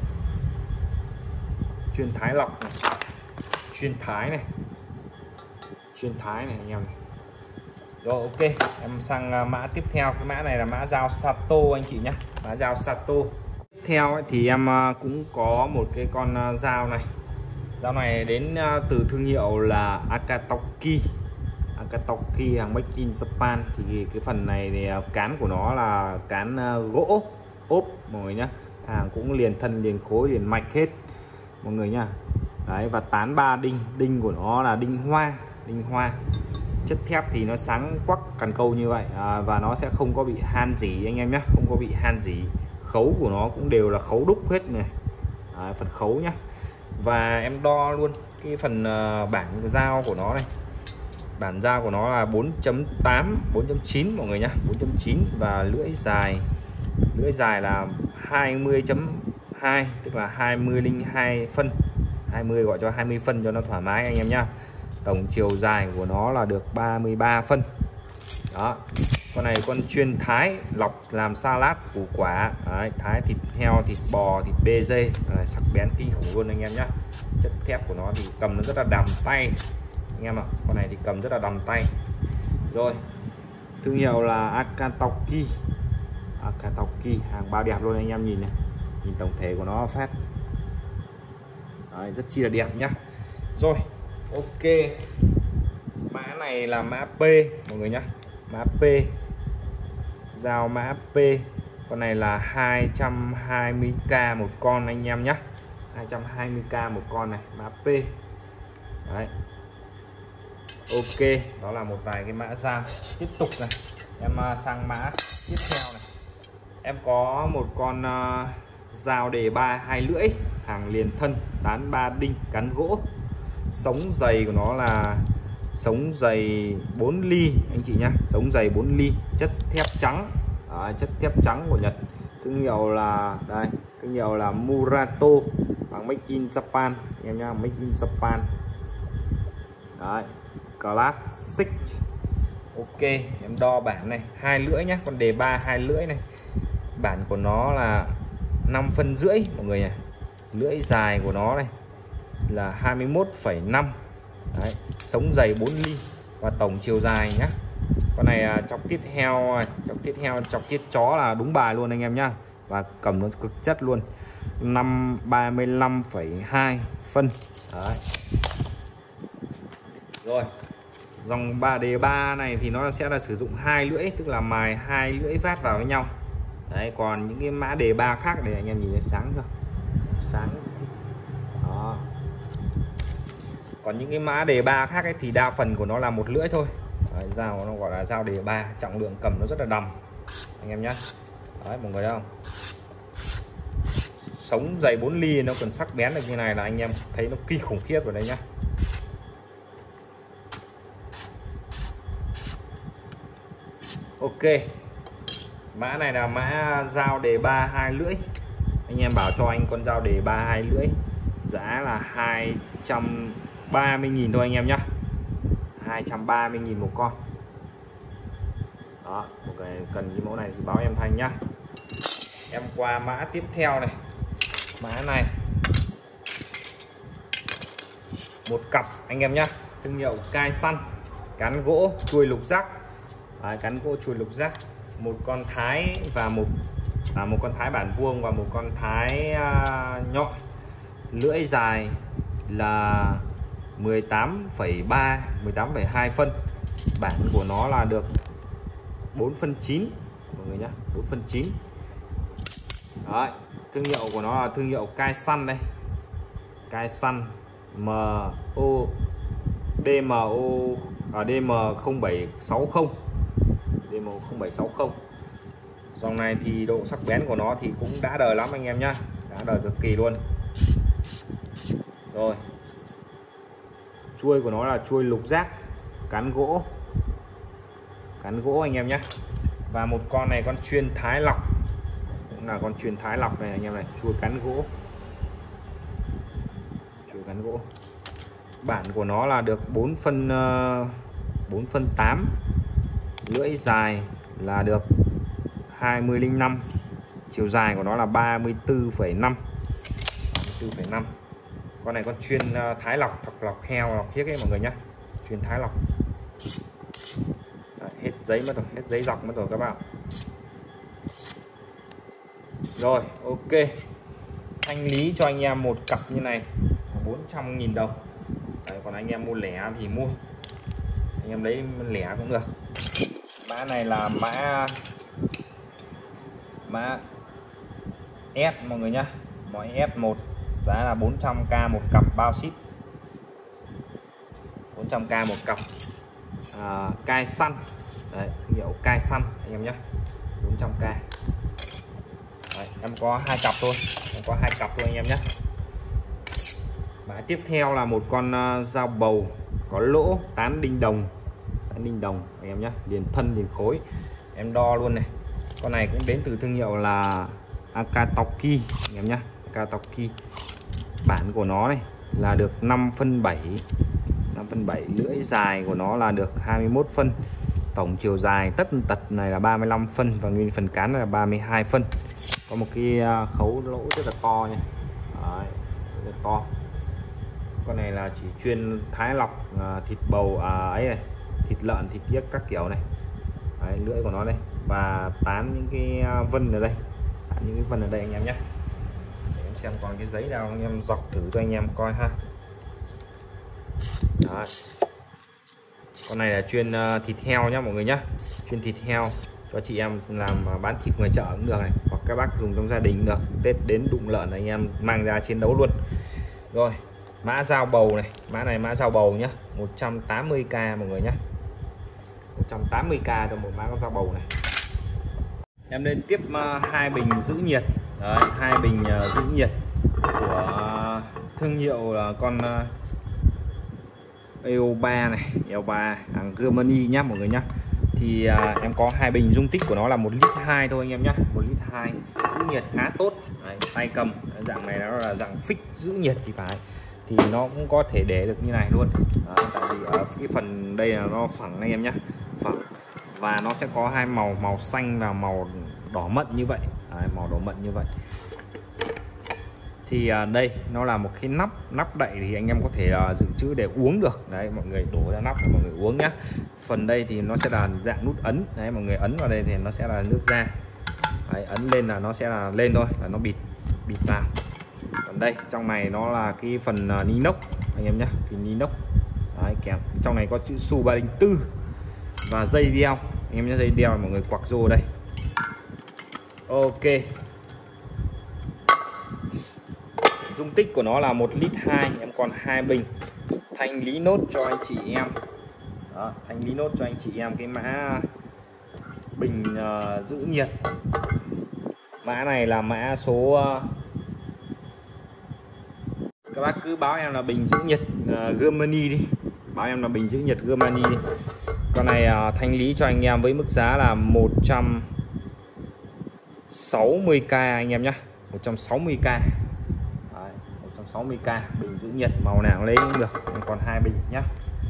chuyên thái lọc này, chuyên thái này, chuyên thái này anh em này. Rồi ok, em sang mã tiếp theo. Cái mã này là mã dao Sato anh chị nhé, mã dao Sato. Tiếp theo ấy, thì em cũng có một cái con dao này. Dao này đến từ thương hiệu là Akatoki, Akatoki, hàng Made in Japan. Thì cái phần này thì cán của nó là cán gỗ ốp mọi người nhé, hàng cũng liền thân liền khối liền mạch hết mọi người nhá. Đấy, và tán ba đinh, đinh của nó là đinh hoa, đinh hoa. Chất thép thì nó sáng quắc cần câu như vậy, à, và nó sẽ không có bị han rỉ anh em nhé, không có bị han rỉ. Khấu của nó cũng đều là khấu đúc hết này, à, phần khấu nhá. Và em đo luôn cái phần uh, bản dao của nó này. Bản dao của nó là bốn chấm tám, bốn chấm chín mọi người nhá, bốn chấm chín. Và lưỡi dài, lưỡi dài là hai mươi chấm hai, tức là hai mươi lẻ hai phân, hai mươi gọi cho hai mươi phân cho nó thoải mái anh em nhá. Tổng chiều dài của nó là được ba mươi ba phân. Đó, con này con chuyên thái lọc làm salad củ quả. Đấy, thái thịt heo, thịt bò, thịt bê dê. Đấy, sắc bén kinh khủng luôn anh em nhé. Chất thép của nó thì cầm nó rất là đầm tay anh em ạ. Con này thì cầm rất là đầm tay. Rồi, thương hiệu là Akatoki, Akatoki, hàng bao đẹp luôn anh em nhìn này, nhìn tổng thể của nó phát. Đấy, rất chi là đẹp nhá. Rồi ok, mã này là mã P mọi người nhé, mã P, dao mã P. Con này là hai trăm hai mươi k một con anh em nhé, hai trăm hai mươi k một con này, mã P. Đấy, ok, đó là một vài cái mã dao. Tiếp tục này, em sang mã tiếp theo này. Em có một con uh, dao đề ba hai lưỡi, hàng liền thân, tán ba đinh, cán gỗ. Sống dày của nó là sống dày bốn ly anh chị nhá, sống dày bốn ly, chất thép trắng. Đấy, chất thép trắng của Nhật, thương hiệu là đây, thương hiệu là Murato, bằng Made in Japan anh em nhá, Made in Japan. Đấy, classic. Ok, em đo bản này, hai lưỡi nhé, con đề ba hai lưỡi này. Bản của nó là năm phân rưỡi mọi người nhỉ. Lưỡi dài của nó này là hai mươi mốt phẩy năm. Đấy, sống dày bốn ly và tổng chiều dài nhá. Con này à, chọc tiết heo này, chọc tiết heo, chọc tiết chó là đúng bài luôn anh em nhá. Và cầm nó cực chất luôn. Năm ba mươi lăm phẩy hai phân. Đấy. Rồi. Dòng ba đề ba này thì nó sẽ là sử dụng hai lưỡi, tức là mài hai lưỡi vát vào với nhau. Đấy, còn những cái mã đề ba khác này anh em nhìn thấy sáng chưa? Sáng. Đó. Còn những cái mã đề ba khác ấy thì đa phần của nó là một lưỡi thôi. Đấy, dao nó gọi là dao đề ba, trọng lượng cầm nó rất là đầm anh em nhé. Đấy, mọi người thấy không? Sống dày bốn ly nó còn sắc bén được như này là anh em thấy nó kinh khủng khiếp rồi đấy nhá. Ok, mã này là mã dao đề ba hai lưỡi. Anh em bảo cho anh con dao đề ba hai lưỡi giá là hai trăm ba mươi nghìn thôi anh em nhá. Hai trăm ba mươi nghìn một con. Đó, một cái cần cái mẫu này thì báo em Thanh nhá. Em qua mã tiếp theo này. Mã này một cặp anh em nhá, thương hiệu Cai Săn, cán gỗ chuôi lục giác. Đấy, cán gỗ chuôi lục giác, một con thái và một à, một con thái bản vuông và một con thái à, nhọn. Lưỡi dài là mười tám phẩy ba, mười tám phẩy hai phân. Bản của nó là được bốn phân chín mọi người nhá, bốn phân chín. Đấy, thương hiệu của nó là thương hiệu Cai Săn đây. Cai Săn M O D M O ở D M không bảy sáu không. D M không bảy sáu không. Dòng này thì độ sắc bén của nó thì cũng đã đời lắm anh em nhá, đã đời cực kỳ luôn. Rồi, chuôi của nó là chuôi lục giác, cán gỗ, cán gỗ anh em nhé. Và một con này con chuyên thái lọc, cũng là con chuyên thái lọc này anh em này, chuôi cán gỗ, chuôi cán gỗ. Bản của nó là được bốn phân bốn phân tám, lưỡi dài là được hai mươi lẻ năm, chiều dài của nó là ba mươi tư phẩy năm, ba mươi tư phẩy năm. Con này con chuyên thái lọc, thọc lọc heo, lọc thiết ấy mọi người nhé, chuyên thái lọc. Đấy, hết giấy mất rồi, hết giấy dọc mất rồi các bạn. Rồi, ok, thanh lý cho anh em một cặp như này bốn trăm nghìn đồng. Đấy, còn anh em mua lẻ thì mua, anh em lấy lẻ cũng được. Mã này là mã mã S mọi người nhá, mọi S một, giá là bốn trăm k một cặp bao ship, bốn trăm k một cặp. à, Cai Săn, đấy, hiệu Cai Săn anh em nhé, bốn trăm k. Đấy, em có hai cặp thôi, em có hai cặp thôi anh em nhé. Mã tiếp theo là một con uh, dao bầu có lỗ, tán đinh đồng, tán đinh đồng anh em nhé, liền thân liền khối. Em đo luôn này, con này cũng đến từ thương hiệu là Akatoki anh em nhé, Akatoki. Bản của nó này là được năm phân bảy, năm phân bảy, lưỡi dài của nó là được hai mươi mốt phân, tổng chiều dài tất tật này là ba mươi lăm phân và nguyên phần cán là ba mươi hai phân. Có một cái khấu lỗ rất là to nha. Đấy, rất là to. Con này là chỉ chuyên thái lọc thịt bầu à, ấy này, thịt lợn, thịt yếc các kiểu này. Đấy, lưỡi của nó đây và tán những cái vân ở đây, tán những cái vân ở đây anh em nhé. Để em xem còn cái giấy nào anh em dọc thử cho anh em coi ha. Đấy. Con này là chuyên uh, thịt heo nhá mọi người nhá, chuyên thịt heo cho chị em làm uh, bán thịt ngoài chợ cũng được này, hoặc các bác dùng trong gia đình cũng được. Tết đến đụng lợn anh em mang ra chiến đấu luôn. Rồi, mã dao bầu này, mã này mã dao bầu nhá, một trăm tám mươi k mọi người nhá, một trăm tám mươi k cho một mã dao bầu này. Em lên tiếp uh, hai bình giữ nhiệt. Đấy, hai bình uh, giữ nhiệt của uh, thương hiệu là uh, con uh, E O ba này, E O ba hàng Germany nhá mọi người nhá. Thì à, em có hai bình, dung tích của nó là một lít hai thôi anh em nhá, một lít hai, giữ nhiệt khá tốt. Đấy, tay cầm dạng này nó là dạng fix giữ nhiệt thì phải. thì nó cũng có thể để được như này luôn. Đấy, tại vì ở cái phần đây là nó phẳng anh em nhé, phẳng và nó sẽ có hai màu, màu xanh và màu đỏ mận như vậy. Đấy, màu đỏ mận như vậy. Thì à, đây nó là một cái nắp nắp đậy thì anh em có thể à, dự trữ để uống được. Đấy, mọi người đổ ra nắp để mọi người uống nhá. Phần đây thì nó sẽ là dạng nút ấn. Đấy, mọi người ấn vào đây thì nó sẽ là nước ra. Đấy, ấn lên là nó sẽ là lên thôi, và nó bịt bịt vào. Còn đây trong này nó là cái phần uh, inox anh em nhé, phần inox. Đấy, kèm trong này có chữ Su ba không bốn và dây đeo anh em nhé, dây đeo mọi người quặc rô đây. Ok, dung tích của nó là một lít hai, em còn hai bình. Thanh lý nốt cho anh chị em. Đó, thanh lý nốt cho anh chị em cái mã bình uh, giữ nhiệt. Mã này là mã số uh, các bác cứ báo em là bình giữ nhiệt uh, Germany đi, báo em là bình giữ nhiệt Germany đi. Con này uh, thanh lý cho anh em với mức giá là một trăm sáu mươi k anh em nhé, một trăm sáu mươi k. Đấy, một trăm sáu mươi k bình giữ nhiệt, màu nào lấy cũng được, em còn hai bình nhé.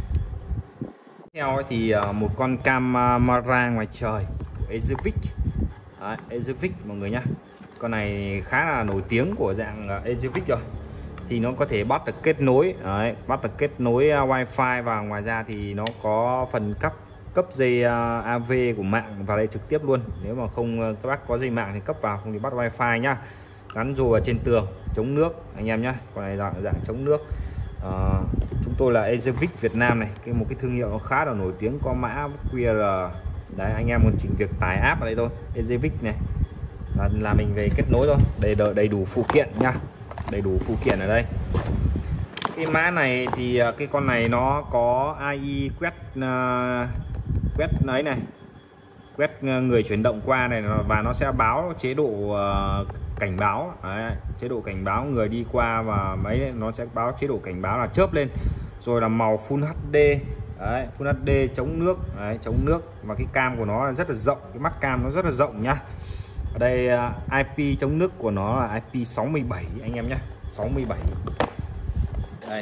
Tiếp theo thì uh, một con camera ngoài trời của Ezevic. Đấy, Ezevic mọi người nhé, con này khá là nổi tiếng của dạng uh, Ezevic rồi. Thì nó có thể bắt được kết nối, đấy, bắt được kết nối uh, wifi, và ngoài ra thì nó có phần cấp cấp dây uh, a vê của mạng vào đây trực tiếp luôn. Nếu mà không uh, các bác có dây mạng thì cấp vào, không thì bắt wifi nhá. Gắn rùa vào trên tường, chống nước anh em nhé, con này dạng dạng chống nước. Uh, chúng tôi là Ezevic Việt Nam này, cái một cái thương hiệu nó khá là nổi tiếng, có mã quy rờ. Đấy, anh em còn chỉnh việc tải app ở đây thôi. Ezevic này là, là mình về kết nối thôi, đầy đầy đủ phụ kiện nha, đầy đủ phụ kiện ở đây. Cái mã này thì cái con này nó có a i quét uh, quét ấy này, quét người chuyển động qua này, và nó sẽ báo chế độ uh, cảnh báo. Đấy, chế độ cảnh báo người đi qua và mấy nó sẽ báo chế độ cảnh báo là chớp lên. Rồi là màu Full hát đê. Đấy, Full hát đê chống nước. Đấy, chống nước, và cái cam của nó rất là rộng, cái mắt cam nó rất là rộng nhá. Ở đây uh, i pê chống nước của nó là i pê sáu mươi bảy anh em nhé, sáu mươi bảy. Đây,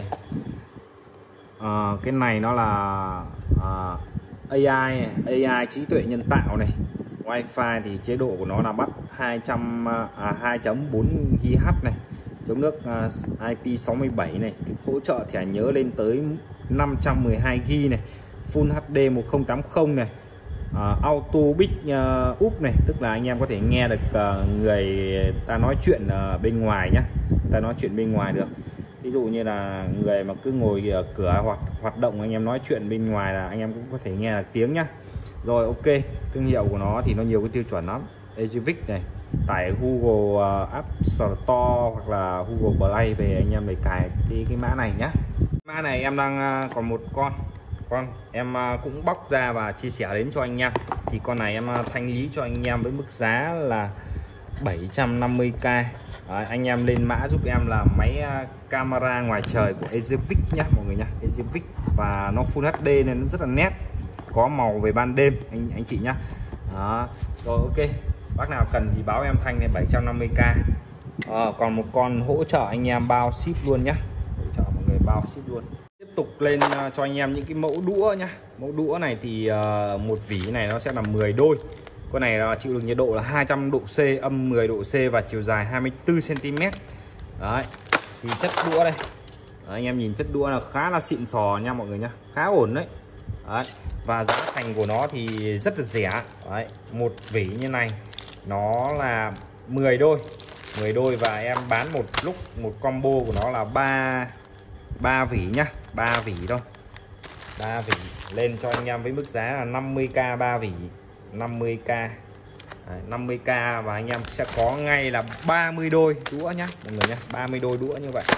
uh, cái này nó là uh, a i a i trí tuệ nhân tạo này. Wi-Fi thì chế độ của nó là bắt hai trăm à, hai chấm bốn gi ga héc này, chống nước uh, i pê sáu mươi bảy này, cái hỗ trợ thẻ nhớ lên tới năm trăm mười hai gi ga bai này, Full hát đê một không tám không này, uh, Auto Big uh, Up này, tức là anh em có thể nghe được uh, người ta nói chuyện uh, bên ngoài nhá, người ta nói chuyện bên ngoài được. Ví dụ như là người mà cứ ngồi ở cửa hoạt hoạt động, anh em nói chuyện bên ngoài là anh em cũng có thể nghe được tiếng nhá. Rồi ok, thương hiệu của nó thì nó nhiều cái tiêu chuẩn lắm. Ezevic này, tải Google uh, App Store hoặc là Google Play về anh em để cài cái cái mã này nhá. Mã này em đang uh, còn một con con em uh, cũng bóc ra và chia sẻ đến cho anh em. Thì con này em uh, thanh lý cho anh em với mức giá là bảy trăm năm mươi k. Đấy, anh em lên mã giúp em là máy uh, camera ngoài trời của Ezevic nhá mọi người nhá, Ezevic, và nó Full hát đê nên nó rất là nét, có màu về ban đêm anh anh chị nhá. Đó. Rồi ok, bác nào cần thì báo em Thanh này, bảy trăm năm mươi k. À, còn một con hỗ trợ anh em bao ship luôn nhá, hỗ trợ mọi người bao ship luôn. Tiếp tục lên uh, cho anh em những cái mẫu đũa nhá. Mẫu đũa này thì uh, một vỉ này nó sẽ là mười đôi. Con này là chịu được nhiệt độ là hai trăm độ C, âm mười độ C, và chiều dài hai mươi tư xăng ti mét. Đấy, thì chất đũa đây. Đấy, anh em nhìn chất đũa là khá là xịn sò nha mọi người nhá, khá ổn đấy. Đấy, và giá thành của nó thì rất là rẻ. Đấy, một vỉ như này nó là mười đôi, mười đôi, và em bán một lúc một combo của nó là ba ba vỉ nhá, ba vỉ thôi. ba vỉ lên cho anh em với mức giá là năm mươi k ba vỉ, năm mươi k. Đấy, năm mươi k, và anh em sẽ có ngay là ba mươi đôi đũa nhá mọi người nhá, ba mươi đôi đũa như vậy.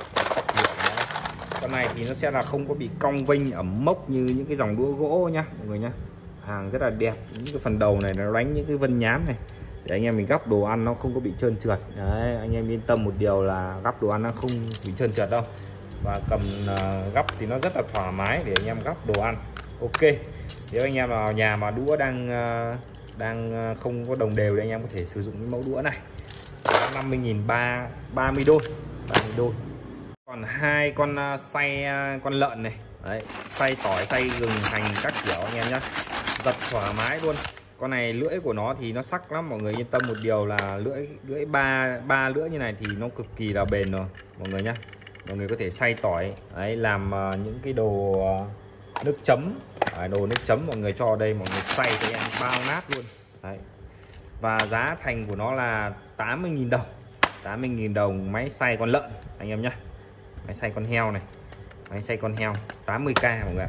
Con này thì nó sẽ là không có bị cong vênh ẩm mốc như những cái dòng đũa gỗ nhá mọi người nhá. Hàng rất là đẹp, những cái phần đầu này nó đánh những cái vân nhám này để anh em mình gắp đồ ăn nó không có bị trơn trượt. Đấy, anh em yên tâm một điều là gắp đồ ăn nó không bị trơn trượt đâu, và cầm uh, gắp thì nó rất là thoải mái để anh em gắp đồ ăn. Ok, nếu anh em vào nhà mà đũa đang uh, đang uh, không có đồng đều thì anh em có thể sử dụng cái mẫu đũa này. năm mươi nghìn ba mươi đôi, ba mươi đôi. Còn hai con xay con lợn này, đấy, xay tỏi, xay gừng, hành các kiểu anh em nhé, giật thoải mái luôn. Con này lưỡi của nó thì nó sắc lắm, mọi người yên tâm một điều là lưỡi lưỡi ba ba lưỡi như này thì nó cực kỳ là bền rồi mọi người nhé. Mọi người có thể xay tỏi đấy, làm uh, những cái đồ uh, nước chấm, à, đồ nước chấm mọi người cho đây, mọi người xay cho em bao nát luôn đấy. Và giá thành của nó là tám mươi nghìn đồng, tám mươi nghìn đồng máy xay con lợn anh em nhé. Máy xay con heo này, máy xay con heo tám mươi k mọi người.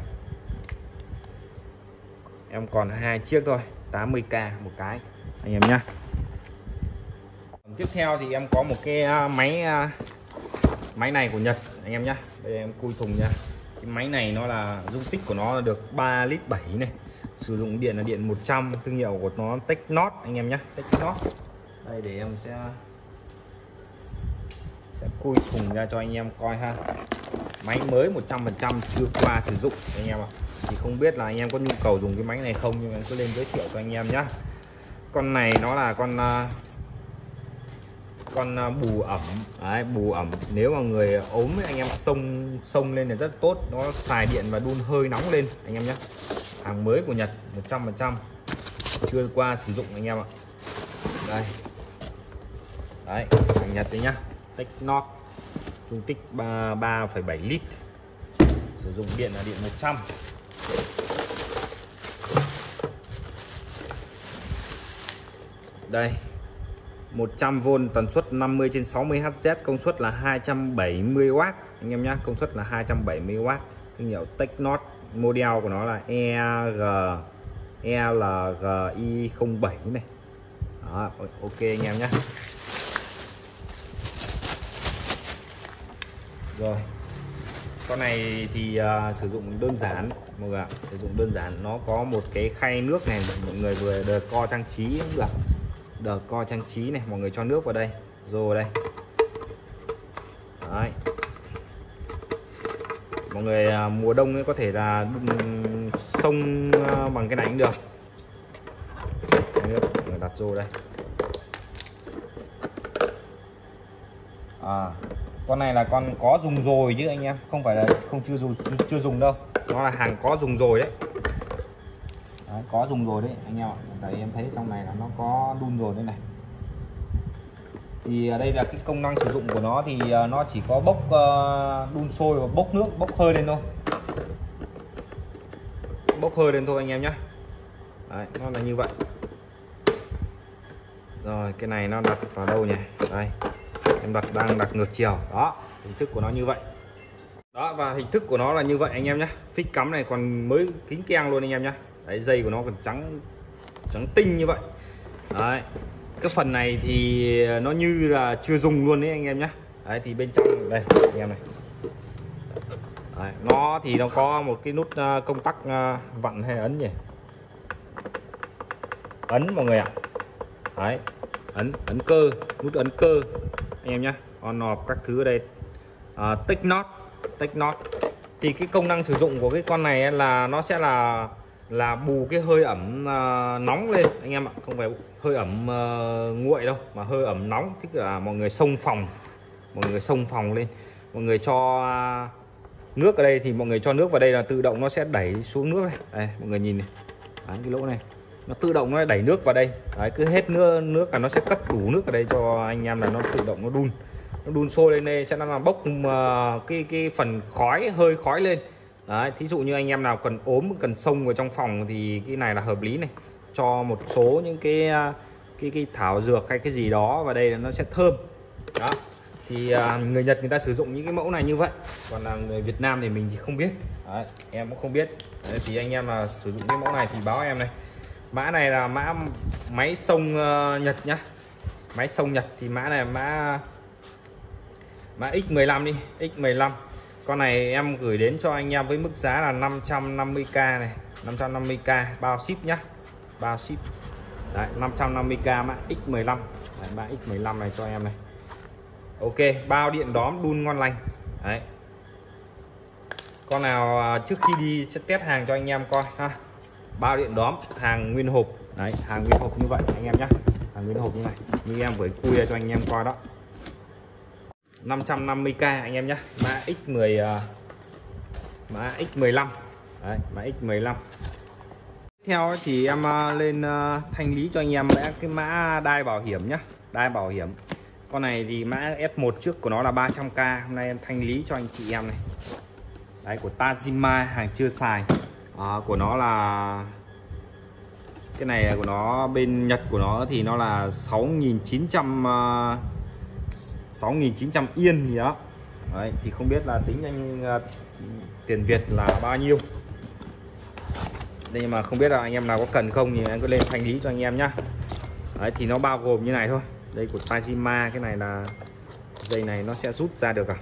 Em còn hai chiếc thôi, tám mươi k một cái anh em nhé. Tiếp theo thì em có một cái máy máy này của Nhật anh em nhé. Đây em khui thùng nha. Cái máy này nó là dung tích của nó là được ba lít bảy này, sử dụng điện là điện một trăm, thương hiệu của nó Technot anh em nhé, Technot. Đây để em sẽ sẽ khui thùng ra cho anh em coi ha. Máy mới một trăm phần trăm, chưa qua sử dụng anh em ạ. Thì không biết là anh em có nhu cầu dùng cái máy này không, nhưng em cứ lên giới thiệu cho anh em nhé. Con này nó là con con bù ẩm đấy, bù ẩm nếu mà người ốm ấy, anh em xông xông lên là rất tốt, nó xài điện và đun hơi nóng lên anh em nhé. Hàng mới của Nhật một trăm phần trăm, chưa qua sử dụng anh em ạ. Đây đấy, hàng Nhật đấy nhá, Technot, dung tích ba phẩy bảy lít, sử dụng điện là điện một trăm. Đây một trăm vôn, tần suất năm mươi trên sáu mươi héc, công suất là hai trăm bảy mươi oát anh em nhé, công suất là hai trăm bảy mươi oát, thương hiệu Technot, model của nó là E G E L G I không bảy này. Đó, ok anh em nhé. Rồi con này thì uh, sử dụng đơn giản mọi người ạ, sử dụng đơn giản, nó có một cái khay nước này, mọi người vừa đờ co trang trí cũng được, đờ co trang trí này, mọi người cho nước vào đây rồi đây đấy. Mọi người uh, mùa đông ấy có thể là um, xông uh, bằng cái này cũng được. Nước mọi người đặt vô đây. À, con này là con có dùng rồi chứ anh em, không phải là không chưa dùng chưa dùng đâu, nó là hàng có dùng rồi đấy. Đấy, có dùng rồi đấy anh em ạ. Tại em thấy trong này là nó có đun rồi đây này. Thì đây là cái công năng sử dụng của nó, thì nó chỉ có bốc uh, đun sôi và bốc nước, bốc hơi lên thôi, bốc hơi lên thôi anh em nhé. Đấy, nó là như vậy. Rồi cái này nó đặt vào đâu nhỉ? Đây em đặt, đang đặt ngược chiều đó, hình thức của nó như vậy đó, và hình thức của nó là như vậy anh em nhé. Phích cắm này còn mới kính keng luôn anh em nhé. Đấy, dây của nó còn trắng trắng tinh như vậy đấy. Cái phần này thì nó như là chưa dùng luôn đấy anh em nhé. Đấy thì bên trong đây anh em này, đấy, nó thì nó có một cái nút công tắc vặn hay ấn nhỉ, ấn mọi người ạ. Đấy, ấn ấn cơ, nút ấn cơ anh em nhé, on off các thứ ở đây. à, Technot Technot thì cái công năng sử dụng của cái con này là nó sẽ là là bù cái hơi ẩm uh, nóng lên anh em ạ, không phải hơi ẩm uh, nguội đâu, mà hơi ẩm nóng, tức là mọi người xông phòng, mọi người xông phòng lên, mọi người cho uh, nước ở đây thì mọi người cho nước vào đây là tự động nó sẽ đẩy xuống nước này. Đây mọi người nhìn này, đấy, cái lỗ này nó tự động nó đẩy nước vào đây. Đấy, cứ hết nước nước là nó sẽ cất đủ nước ở đây cho anh em, là nó tự động nó đun, nó đun sôi lên đây sẽ làm bốc uh, cái cái phần khói, hơi khói lên. Đấy, thí dụ như anh em nào cần ốm, cần xông vào trong phòng thì cái này là hợp lý này, cho một số những cái cái cái thảo dược hay cái gì đó vào đây là nó sẽ thơm đó. Thì uh, người Nhật người ta sử dụng những cái mẫu này như vậy, còn là người Việt Nam thì mình thì không biết. Đấy, em cũng không biết. Đấy, thì anh em là sử dụng cái mẫu này thì báo em này. Mã này là mã máy xông uh, Nhật nhá, máy xông Nhật thì mã này mã mã X mười lăm đi, X mười lăm. Con này em gửi đến cho anh em với mức giá là năm trăm năm mươi k này, năm trăm năm mươi k bao ship nhá, bao ship. Đấy, năm trăm năm mươi k mã X mười lăm. Đấy, mã X mười lăm này cho em này. Ok, bao điện đóm đun ngon lành. Đấy. Con nào trước khi đi sẽ test hàng cho anh em coi ha. Bao điện đóm, hàng nguyên hộp. Đấy, hàng nguyên hộp như vậy anh em nhé. Hàng nguyên hộp như này, như em vừa khui ra cho anh em coi đó. năm trăm năm mươi k anh em nhé, mã X mười, mã X mười lăm. Đấy, mã X mười lăm. Tiếp theo thì em lên thanh lý cho anh em cái mã đai bảo hiểm nhé, đai bảo hiểm. Con này thì mã S một trước của nó là ba trăm k, hôm nay em thanh lý cho anh chị em này. Đấy, của Tajima, hàng chưa xài. À, của nó là cái này của nó bên Nhật của nó thì nó là sáu nghìn chín trăm sáu nghìn chín trăm yên gì đó. Đấy, thì không biết là tính anh uh, tiền Việt là bao nhiêu. Đây, nhưng mà không biết là anh em nào có cần không thì em cứ lên thanh lý cho anh em nhá. Đấy, thì nó bao gồm như này thôi. Đây của Tajima, cái này là dây này nó sẽ rút ra được à.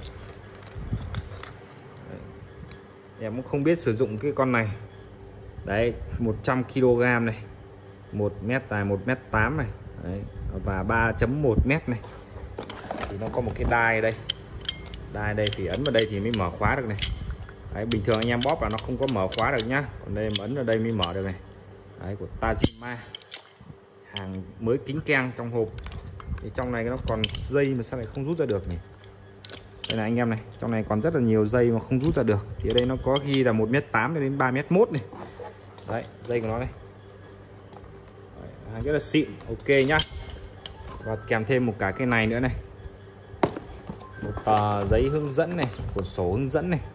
Đấy, em cũng không biết sử dụng cái con này. Đấy, một trăm ki lô gam này, một mét dài, một mét tám này. Đấy, và ba chấm một mét này. Thì nó có một cái đai ở đây. Đai đây thì ấn vào đây thì mới mở khóa được này. Đấy, bình thường anh em bóp là nó không có mở khóa được nhá. Còn đây em ấn vào đây mới mở được này. Đấy, của Tajima, hàng mới kính keng trong hộp. Thì trong này nó còn dây mà sao lại không rút ra được nhỉ? Đây là anh em này, trong này còn rất là nhiều dây mà không rút ra được. Thì ở đây nó có ghi là một mét tám đến ba mét một này. Đấy, dây của nó đây. Đấy, rất là xịn, ok nhá. Và kèm thêm một cái cái này nữa này, một tờ giấy hướng dẫn này, cuốn sổ hướng dẫn này.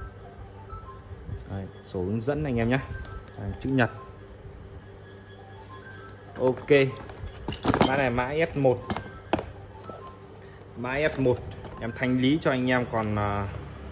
Đấy, sổ hướng dẫn này anh em nhé, chữ Nhật. Ok, mã này mã S một, mã S một em thanh lý cho anh em còn uh,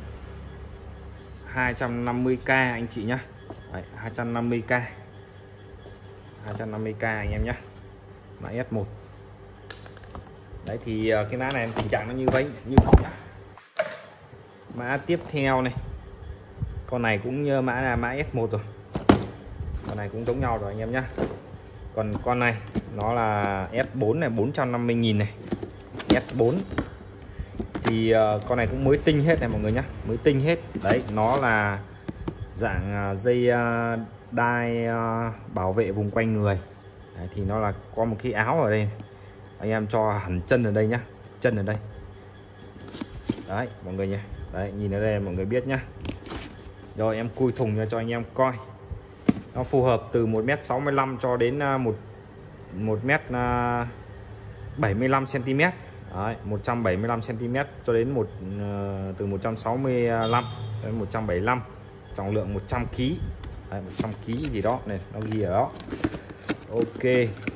hai trăm năm mươi k anh chị nhé. Đấy, hai trăm năm mươi k, hai trăm năm mươi k anh em nhé, mã S một. Đấy thì uh, cái mã này tình trạng nó như vậy như vậy nhá. Mã tiếp theo này, con này cũng như mã là mã S một rồi, con này cũng giống nhau rồi anh em nhé. Còn con này nó là S bốn này, bốn trăm năm mươi nghìn này, S bốn. Thì uh, con này cũng mới tinh hết này mọi người nhé, mới tinh hết. Đấy, nó là dạng uh, dây uh, đai uh, bảo vệ vùng quanh người. Đấy, thì nó là có một cái áo ở đây, anh em cho hẳn chân ở đây nhá, chân ở đây. Đấy mọi người nhé, đấy nhìn ở đây mọi người biết nhá. Rồi em cùi thùng cho anh em coi. Nó phù hợp từ một mét sáu mươi lăm cho đến một một mét bảy mươi lăm xăng ti mét. Đấy, một trăm bảy mươi lăm xăng ti mét cho đến một từ một trăm sáu mươi lăm đến một trăm bảy mươi lăm, trọng lượng một trăm ki lô gam. Đấy, một trăm ki lô gam gì đó này, nó ghi ở đó. Ok.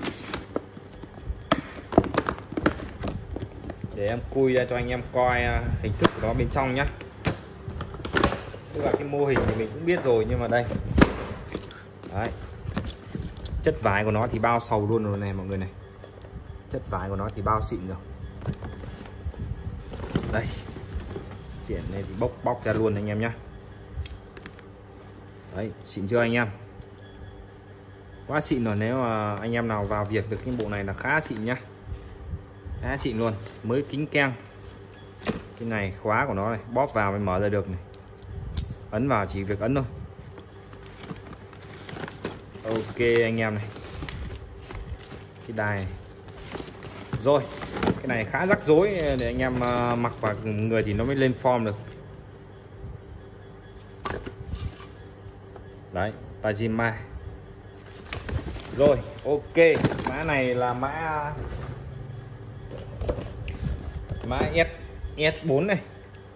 Để em cùi ra cho anh em coi hình thức của nó bên trong nhé. Tức là cái mô hình thì mình cũng biết rồi, nhưng mà đây. Đấy, chất vải của nó thì bao sầu luôn rồi này mọi người này, chất vải của nó thì bao xịn rồi. Đây, tiện này thì bóc bóc ra luôn anh em nhé. Đấy, xịn chưa anh em, quá xịn rồi. Nếu mà anh em nào vào việc được cái bộ này là khá xịn nhá, khá xịn luôn, mới kính keng. Cái này khóa của nó này, bóp vào mới mở ra được này, ấn vào chỉ việc ấn thôi. Ok anh em này, cái đài này. Rồi, cái này khá rắc rối để anh em mặc vào người thì nó mới lên form được. Đấy, Tajima. Rồi, ok, mã này là mã mã S S bốn này,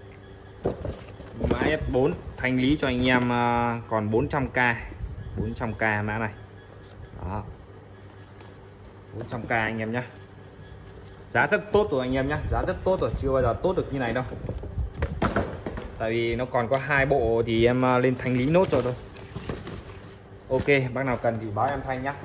mã S bốn thanh lý cho anh em còn bốn trăm k, bốn trăm k mã này. Đó, bốn trăm k anh em nhé. Giá rất tốt rồi anh em nhé, giá rất tốt rồi, chưa bao giờ tốt được như này đâu. Tại vì nó còn có hai bộ thì em lên thanh lý nốt rồi thôi. Ok, bác nào cần thì báo em Thanh nhé.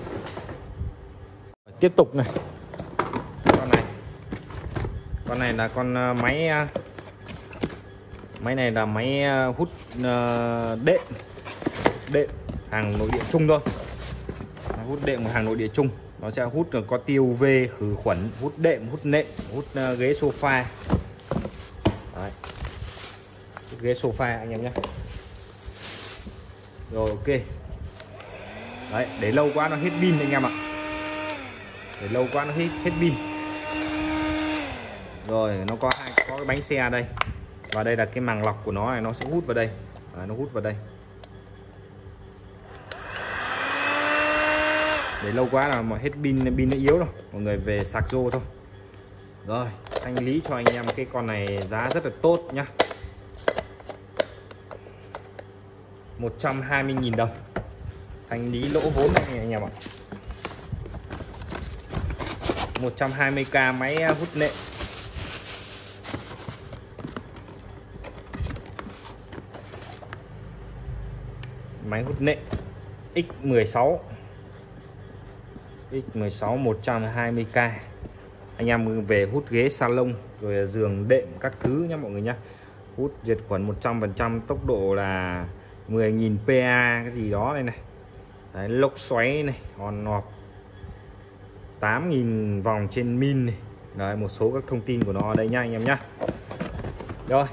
Tiếp tục này, con này, con này là con máy máy này là máy hút đệm, đệm hàng nội địa chung thôi, hút đệm hàng nội địa chung. Nó sẽ hút có tiêu u vê, khử khuẩn, hút đệm, hút nệm, hút ghế sofa. Đấy, hút ghế sofa anh em nhé. Rồi ok. Đấy, để lâu quá nó hết pin anh em ạ, để lâu quá nó hết hết pin. Rồi nó có hai có cái bánh xe đây, và đây là cái màng lọc của nó này, nó sẽ hút vào đây. Đấy, nó hút vào đây. Để lâu quá là mà hết pin, pin nó yếu rồi, mọi người về sạc rô thôi. Rồi thanh lý cho anh em cái con này giá rất là tốt nhá, một trăm hai mươi nghìn đồng, thanh lý lỗ vốn này anh em ạ. Một trăm hai mươi k máy hút nệm. Máy hút nệm X mười sáu X mười sáu một trăm hai mươi k. Anh em về hút ghế salon rồi giường đệm các thứ nhá mọi người nhá. Hút diệt khuẩn một trăm phần trăm, tốc độ là mười nghìn pê a cái gì đó đây này. Đấy, lốc xoáy này, on off, tám nghìn vòng trên min này. Đấy, một số các thông tin của nó ở đây nha anh em nhá. Rồi.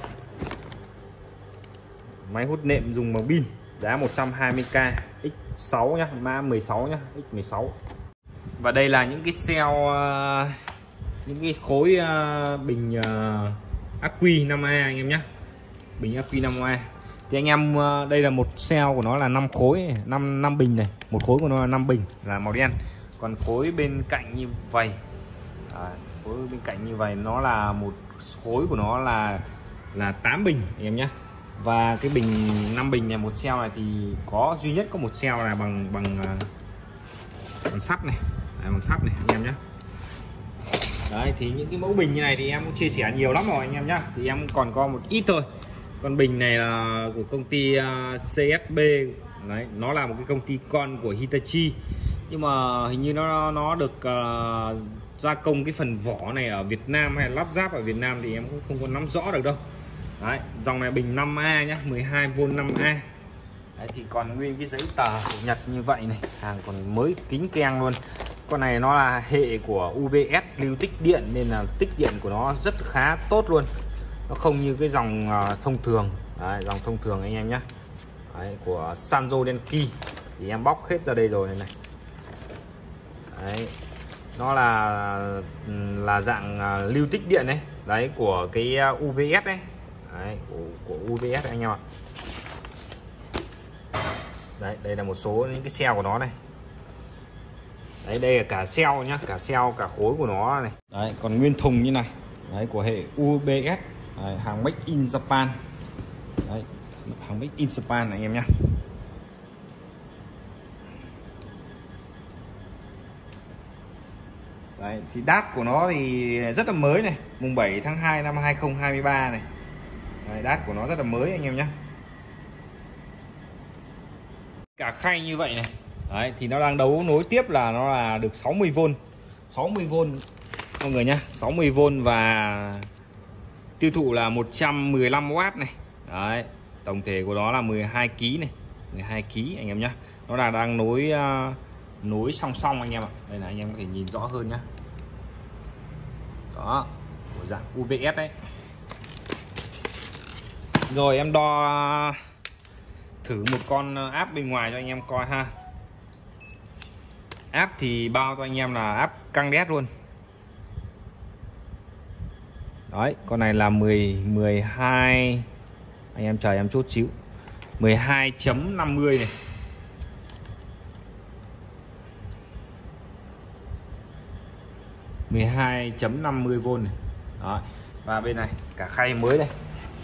Máy hút nệm dùng bằng pin, giá một trăm hai mươi k, X sáu nhá, mã mười sáu nhá, X mười sáu. Và đây là những cái cell, những cái khối bình Aqui năm A anh em nhé. Bình Aqui năm A. Thì anh em, đây là một cell của nó là năm khối, năm năm bình này, một khối của nó là năm bình là màu đen. Còn khối bên cạnh như vậy, à, khối bên cạnh như vậy nó là một khối của nó là là tám bình anh em nhé. Và cái bình năm bình này, một cell này thì có duy nhất có một cell là bằng bằng bằng sắt này. Đấy, bằng sắt này anh em nhé. Đấy thì những cái mẫu bình như này thì em cũng chia sẻ nhiều lắm rồi anh em nhá. Thì em còn có một ít thôi. Con bình này là của công ty uh, xê ép bê. Đấy, nó là một cái công ty con của Hitachi. Nhưng mà hình như nó nó được uh, gia công cái phần vỏ này ở Việt Nam hay là lắp ráp ở Việt Nam thì em cũng không có nắm rõ được đâu. Đấy, dòng này bình năm A nhá, mười hai vôn năm A. Đấy, thì còn nguyên cái giấy tờ của Nhật như vậy này, hàng còn mới kính keng luôn. Con này nó là hệ của u bê ét lưu tích điện nên là tích điện của nó rất khá tốt luôn. Nó không như cái dòng uh, thông thường. Đấy, dòng thông thường anh em nhé. Đấy, của Sanjo Denki thì em bóc hết ra đây rồi này này. Đấy, nó là là dạng uh, lưu tích điện đấy. Đấy, của cái uh, u bê ét đấy. Đấy, của, của u bê ét anh em ạ. Đấy, đây là một số những cái cell của nó này. Đấy, đây là cả cell nhá, cả cell, cả khối của nó này. Đấy, còn nguyên thùng như này. Đấy, của hệ u bê ét. Đấy, hàng Made in Japan. Đấy, hàng Made in Japan này anh em nhá. Đấy, thì đát của nó thì rất là mới này, mùng bảy tháng hai năm hai không hai ba này. Đấy, đát của nó rất là mới anh em nhá. Cả khay như vậy này. Đấy, thì nó đang đấu nối tiếp là nó là được sáu mươi vôn. sáu mươi vôn mọi người nhá, sáu mươi vôn và tiêu thụ là một trăm mười lăm oát này. Đấy, tổng thể của nó là mười hai ki lô gam này, mười hai ki lô gam anh em nhá. Nó là đang nối uh, nối song song anh em ạ. Đây là anh em có thể nhìn rõ hơn nhá. Đó, của dạng u bê ét đấy. Rồi em đo thử một con áp bên ngoài cho anh em coi ha. Áp thì bao cho anh em là áp căng đét luôn. Đấy, con này là mười, mười hai. Anh em chờ em chốt xíu. mười hai chấm năm mươi này. mười hai chấm năm mươi vôn này. Đó. Và bên này cả khay mới đây.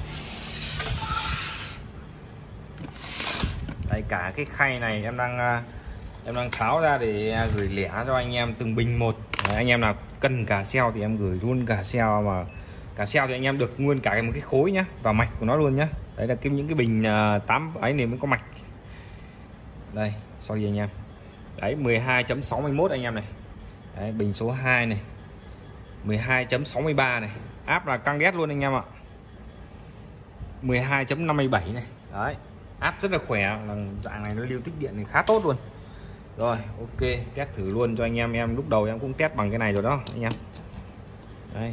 Đây, cả cái khay này em đang em đang tháo ra để gửi lẻ cho anh em từng bình một. Đấy, anh em nào cần cả cell thì em gửi luôn cả cell, mà cả cell thì anh em được nguyên cả một cái khối nhá, và mạch của nó luôn nhá. Đấy là cái những cái bình tám ấy này mới có mạch. Đây, sorry anh em. Đấy, mười hai chấm sáu mươi mốt anh em này. Đấy, bình số hai này. mười hai chấm sáu mươi ba này. Áp là căng đét luôn anh em ạ. mười hai chấm năm mươi bảy này. Đấy, áp rất là khỏe, là dạng này nó lưu tích điện thì khá tốt luôn. Rồi, ok, test thử luôn cho anh em. Em lúc đầu em cũng test bằng cái này rồi đó anh em. Đây.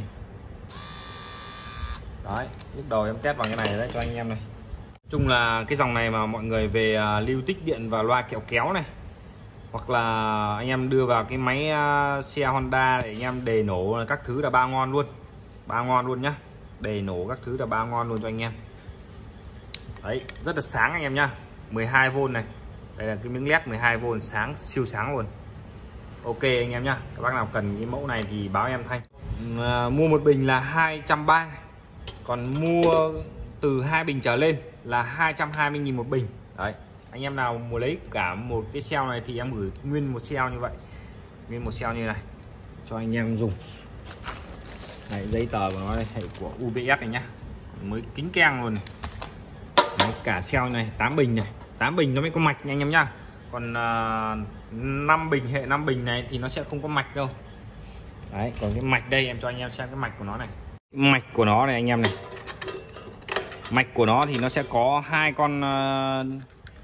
Đấy, lúc đầu em test bằng cái này đấy cho anh em này. Nói chung là cái dòng này mà mọi người về uh, lưu tích điện và loa kẹo kéo này, hoặc là anh em đưa vào cái máy uh, xe Honda để anh em đề nổ các thứ là ba ngon luôn. bao ngon luôn nhá, đề nổ các thứ là bao ngon luôn cho anh em. Đấy, rất là sáng anh em nhá, mười hai vôn này, đây là cái miếng led mười hai vôn sáng, siêu sáng luôn. Ok anh em nhá, các bác nào cần cái mẫu này thì báo em Thanh. À, mua một bình là hai trăm ba mươi, còn mua từ hai bình trở lên là hai trăm hai mươi nghìn một bình. Đấy, anh em nào muốn lấy cả một cái xeo này thì em gửi nguyên một xeo như vậy, nguyên một xeo như này cho anh em dùng. Đấy, giấy tờ của nó đây của u bê ét này nhá, mới kính keng luôn này. Đấy, cả xeo này tám bình này, tám bình nó mới có mạch nha anh em nhá. Còn uh, năm bình, hệ năm bình này thì nó sẽ không có mạch đâu. Đấy, còn cái mạch đây em cho anh em xem cái mạch của nó này. Mạch của nó này anh em này. Mạch của nó thì nó sẽ có hai con uh,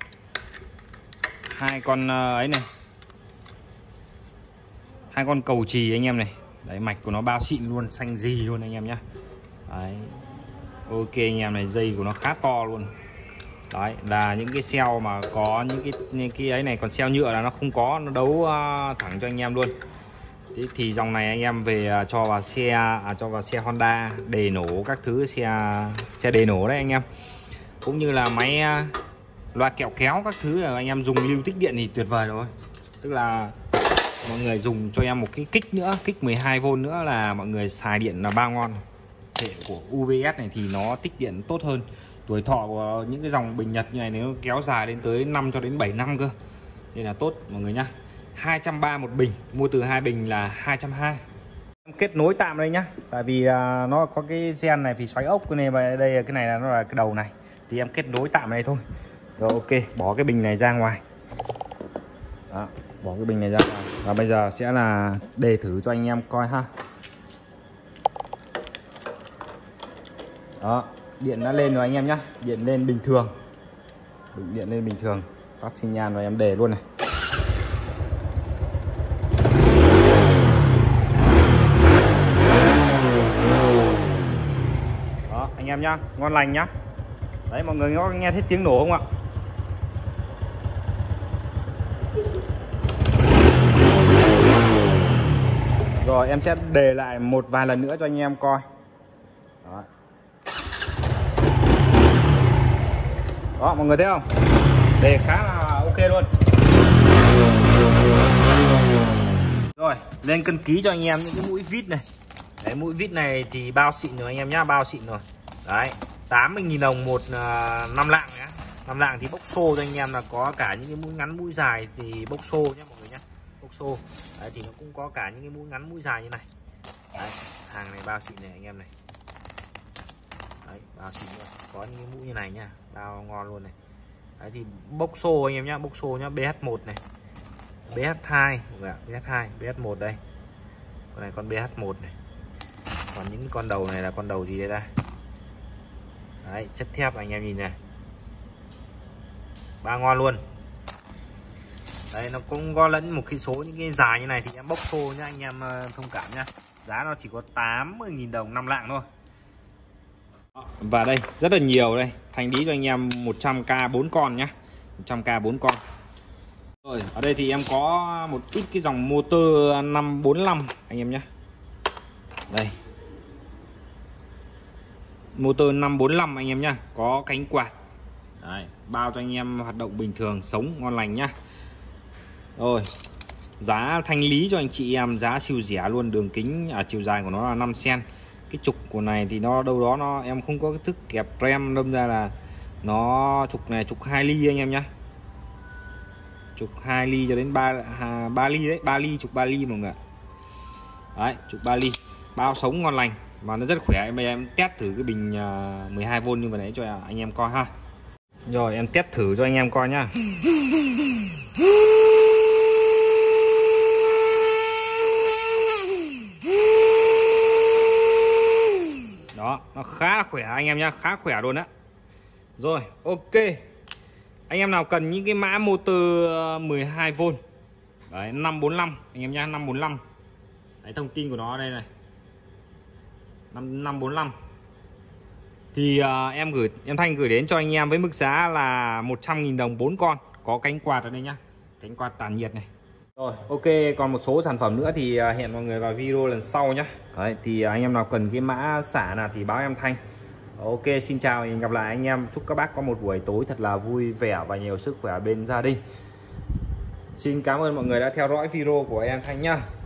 hai con uh, ấy này. Hai con cầu chì anh em này. Đấy, mạch của nó bao xịn luôn, xanh gì luôn anh em nhá. Đấy. Ok anh em này, dây của nó khá to luôn. Đấy là những cái xeo mà có những cái những cái ấy này, còn xeo nhựa là nó không có, nó đấu uh, thẳng cho anh em luôn. Thế thì dòng này anh em về uh, cho vào xe à, cho vào xe Honda đề nổ các thứ, xe xe đề nổ đấy anh em, cũng như là máy uh, loa kẹo kéo các thứ là anh em dùng lưu tích điện thì tuyệt vời rồi. Tức là mọi người dùng cho em một cái kích nữa, kích mười hai vôn nữa là mọi người xài điện là bao ngon. Hệ của u bê ét này thì nó tích điện tốt hơn. Tuổi thọ của những cái dòng bình Nhật như này nếu kéo dài đến tới năm cho đến bảy năm cơ, nên là tốt mọi người nhá. Hai trăm ba mươi một bình, mua từ hai bình là hai trăm hai mươi. Em kết nối tạm đây nhá, tại vì là nó có cái gen này thì xoáy ốc, cái này mà đây cái này là nó là cái đầu này thì em kết nối tạm này thôi. Rồi ok, bỏ cái bình này ra ngoài. Đó, bỏ cái bình này ra ngoài. Và bây giờ sẽ là đề thử cho anh em coi ha. Đó, điện đã lên rồi anh em nhá, điện lên bình thường, điện lên bình thường, tắt xi nhan và em để luôn này. Đó anh em nhá, ngon lành nhá. Đấy mọi người có nghe thấy tiếng nổ không ạ? Rồi em sẽ đề lại một vài lần nữa cho anh em coi. Đó. Đó mọi người thấy không? Đề khá là ok luôn. Rồi lên cân ký cho anh em những cái mũi vít này. Đấy, mũi vít này thì bao xịn rồi anh em nhá, bao xịn rồi. Đấy, tám mươi nghìn đồng một uh, năm lạng nhá. Năm lạng thì bốc xô cho anh em là có cả những cái mũi ngắn mũi dài thì bốc xô nhá mọi người nhá. Bốc xô. Đấy thì nó cũng có cả những cái mũi ngắn mũi dài như này. Đấy, hàng này bao xịn này anh em này. Đấy, bao xịn luôn. Có những cái mũi như này nha, bao ngon luôn này. Đấy thì bốc xô anh em nhá, bốc xô nhá, bê ét một này, bê ét hai, bê ét hai, bê ét một đây. Con này con bê ét một này. Còn những con đầu này là con đầu gì đây đây? Đấy, chất thép anh em nhìn này. Ba ngon luôn. Đấy, nó cũng có lẫn một cái số những cái dài như này thì em bốc xô nhá anh em thông cảm nhá. Giá nó chỉ có tám mươi nghìn đồng năm lạng thôi. Và đây rất là nhiều đây, Thành lý cho anh em một trăm k bốn con nhá, một trăm k bốn con. Rồi ở đây thì em có một ít cái dòng motor năm bốn lăm anh em nhé. Đây motor năm bốn lăm anh em nhá, có cánh quạt. Đấy, bao cho anh em hoạt động bình thường, sống ngon lành nhá. Rồi giá thanh lý cho anh chị em giá siêu rẻ luôn, đường kính à, chiều dài của nó là năm xen. Cái trục của này thì nó đâu đó nó em không có cái thức kẹp rem, đâm ra là nó trục này trục hai ly anh em nhá, trục hai ly cho đến ba ba ly đấy, ba ly, trục ba ly mọi người. Đấy, trục ba ly, bao sống ngon lành và nó rất khỏe. Bây giờ em test thử cái bình mười hai vôn như vậy nãy cho anh em coi ha. Rồi em test thử cho anh em coi nhá. Đó, nó khá khỏe anh em nhá, khá khỏe luôn á. Rồi, ok. Anh em nào cần những cái mã motor mười hai vôn. Đấy, năm bốn lăm anh em nhá, năm bốn lăm. Đấy, thông tin của nó ở đây này. năm bốn lăm. Thì uh, em gửi em Thanh gửi đến cho anh em với mức giá là một trăm nghìn đồng bốn con, có cánh quạt ở đây nhá. Cánh quạt tản nhiệt này. Rồi, ok, còn một số sản phẩm nữa thì hẹn mọi người vào video lần sau nhé. Đấy, thì anh em nào cần cái mã xả nào thì báo em Thanh. Ok, xin chào, hẹn gặp lại anh em. Chúc các bác có một buổi tối thật là vui vẻ và nhiều sức khỏe bên gia đình. Xin cảm ơn mọi người đã theo dõi video của em Thanh nhá.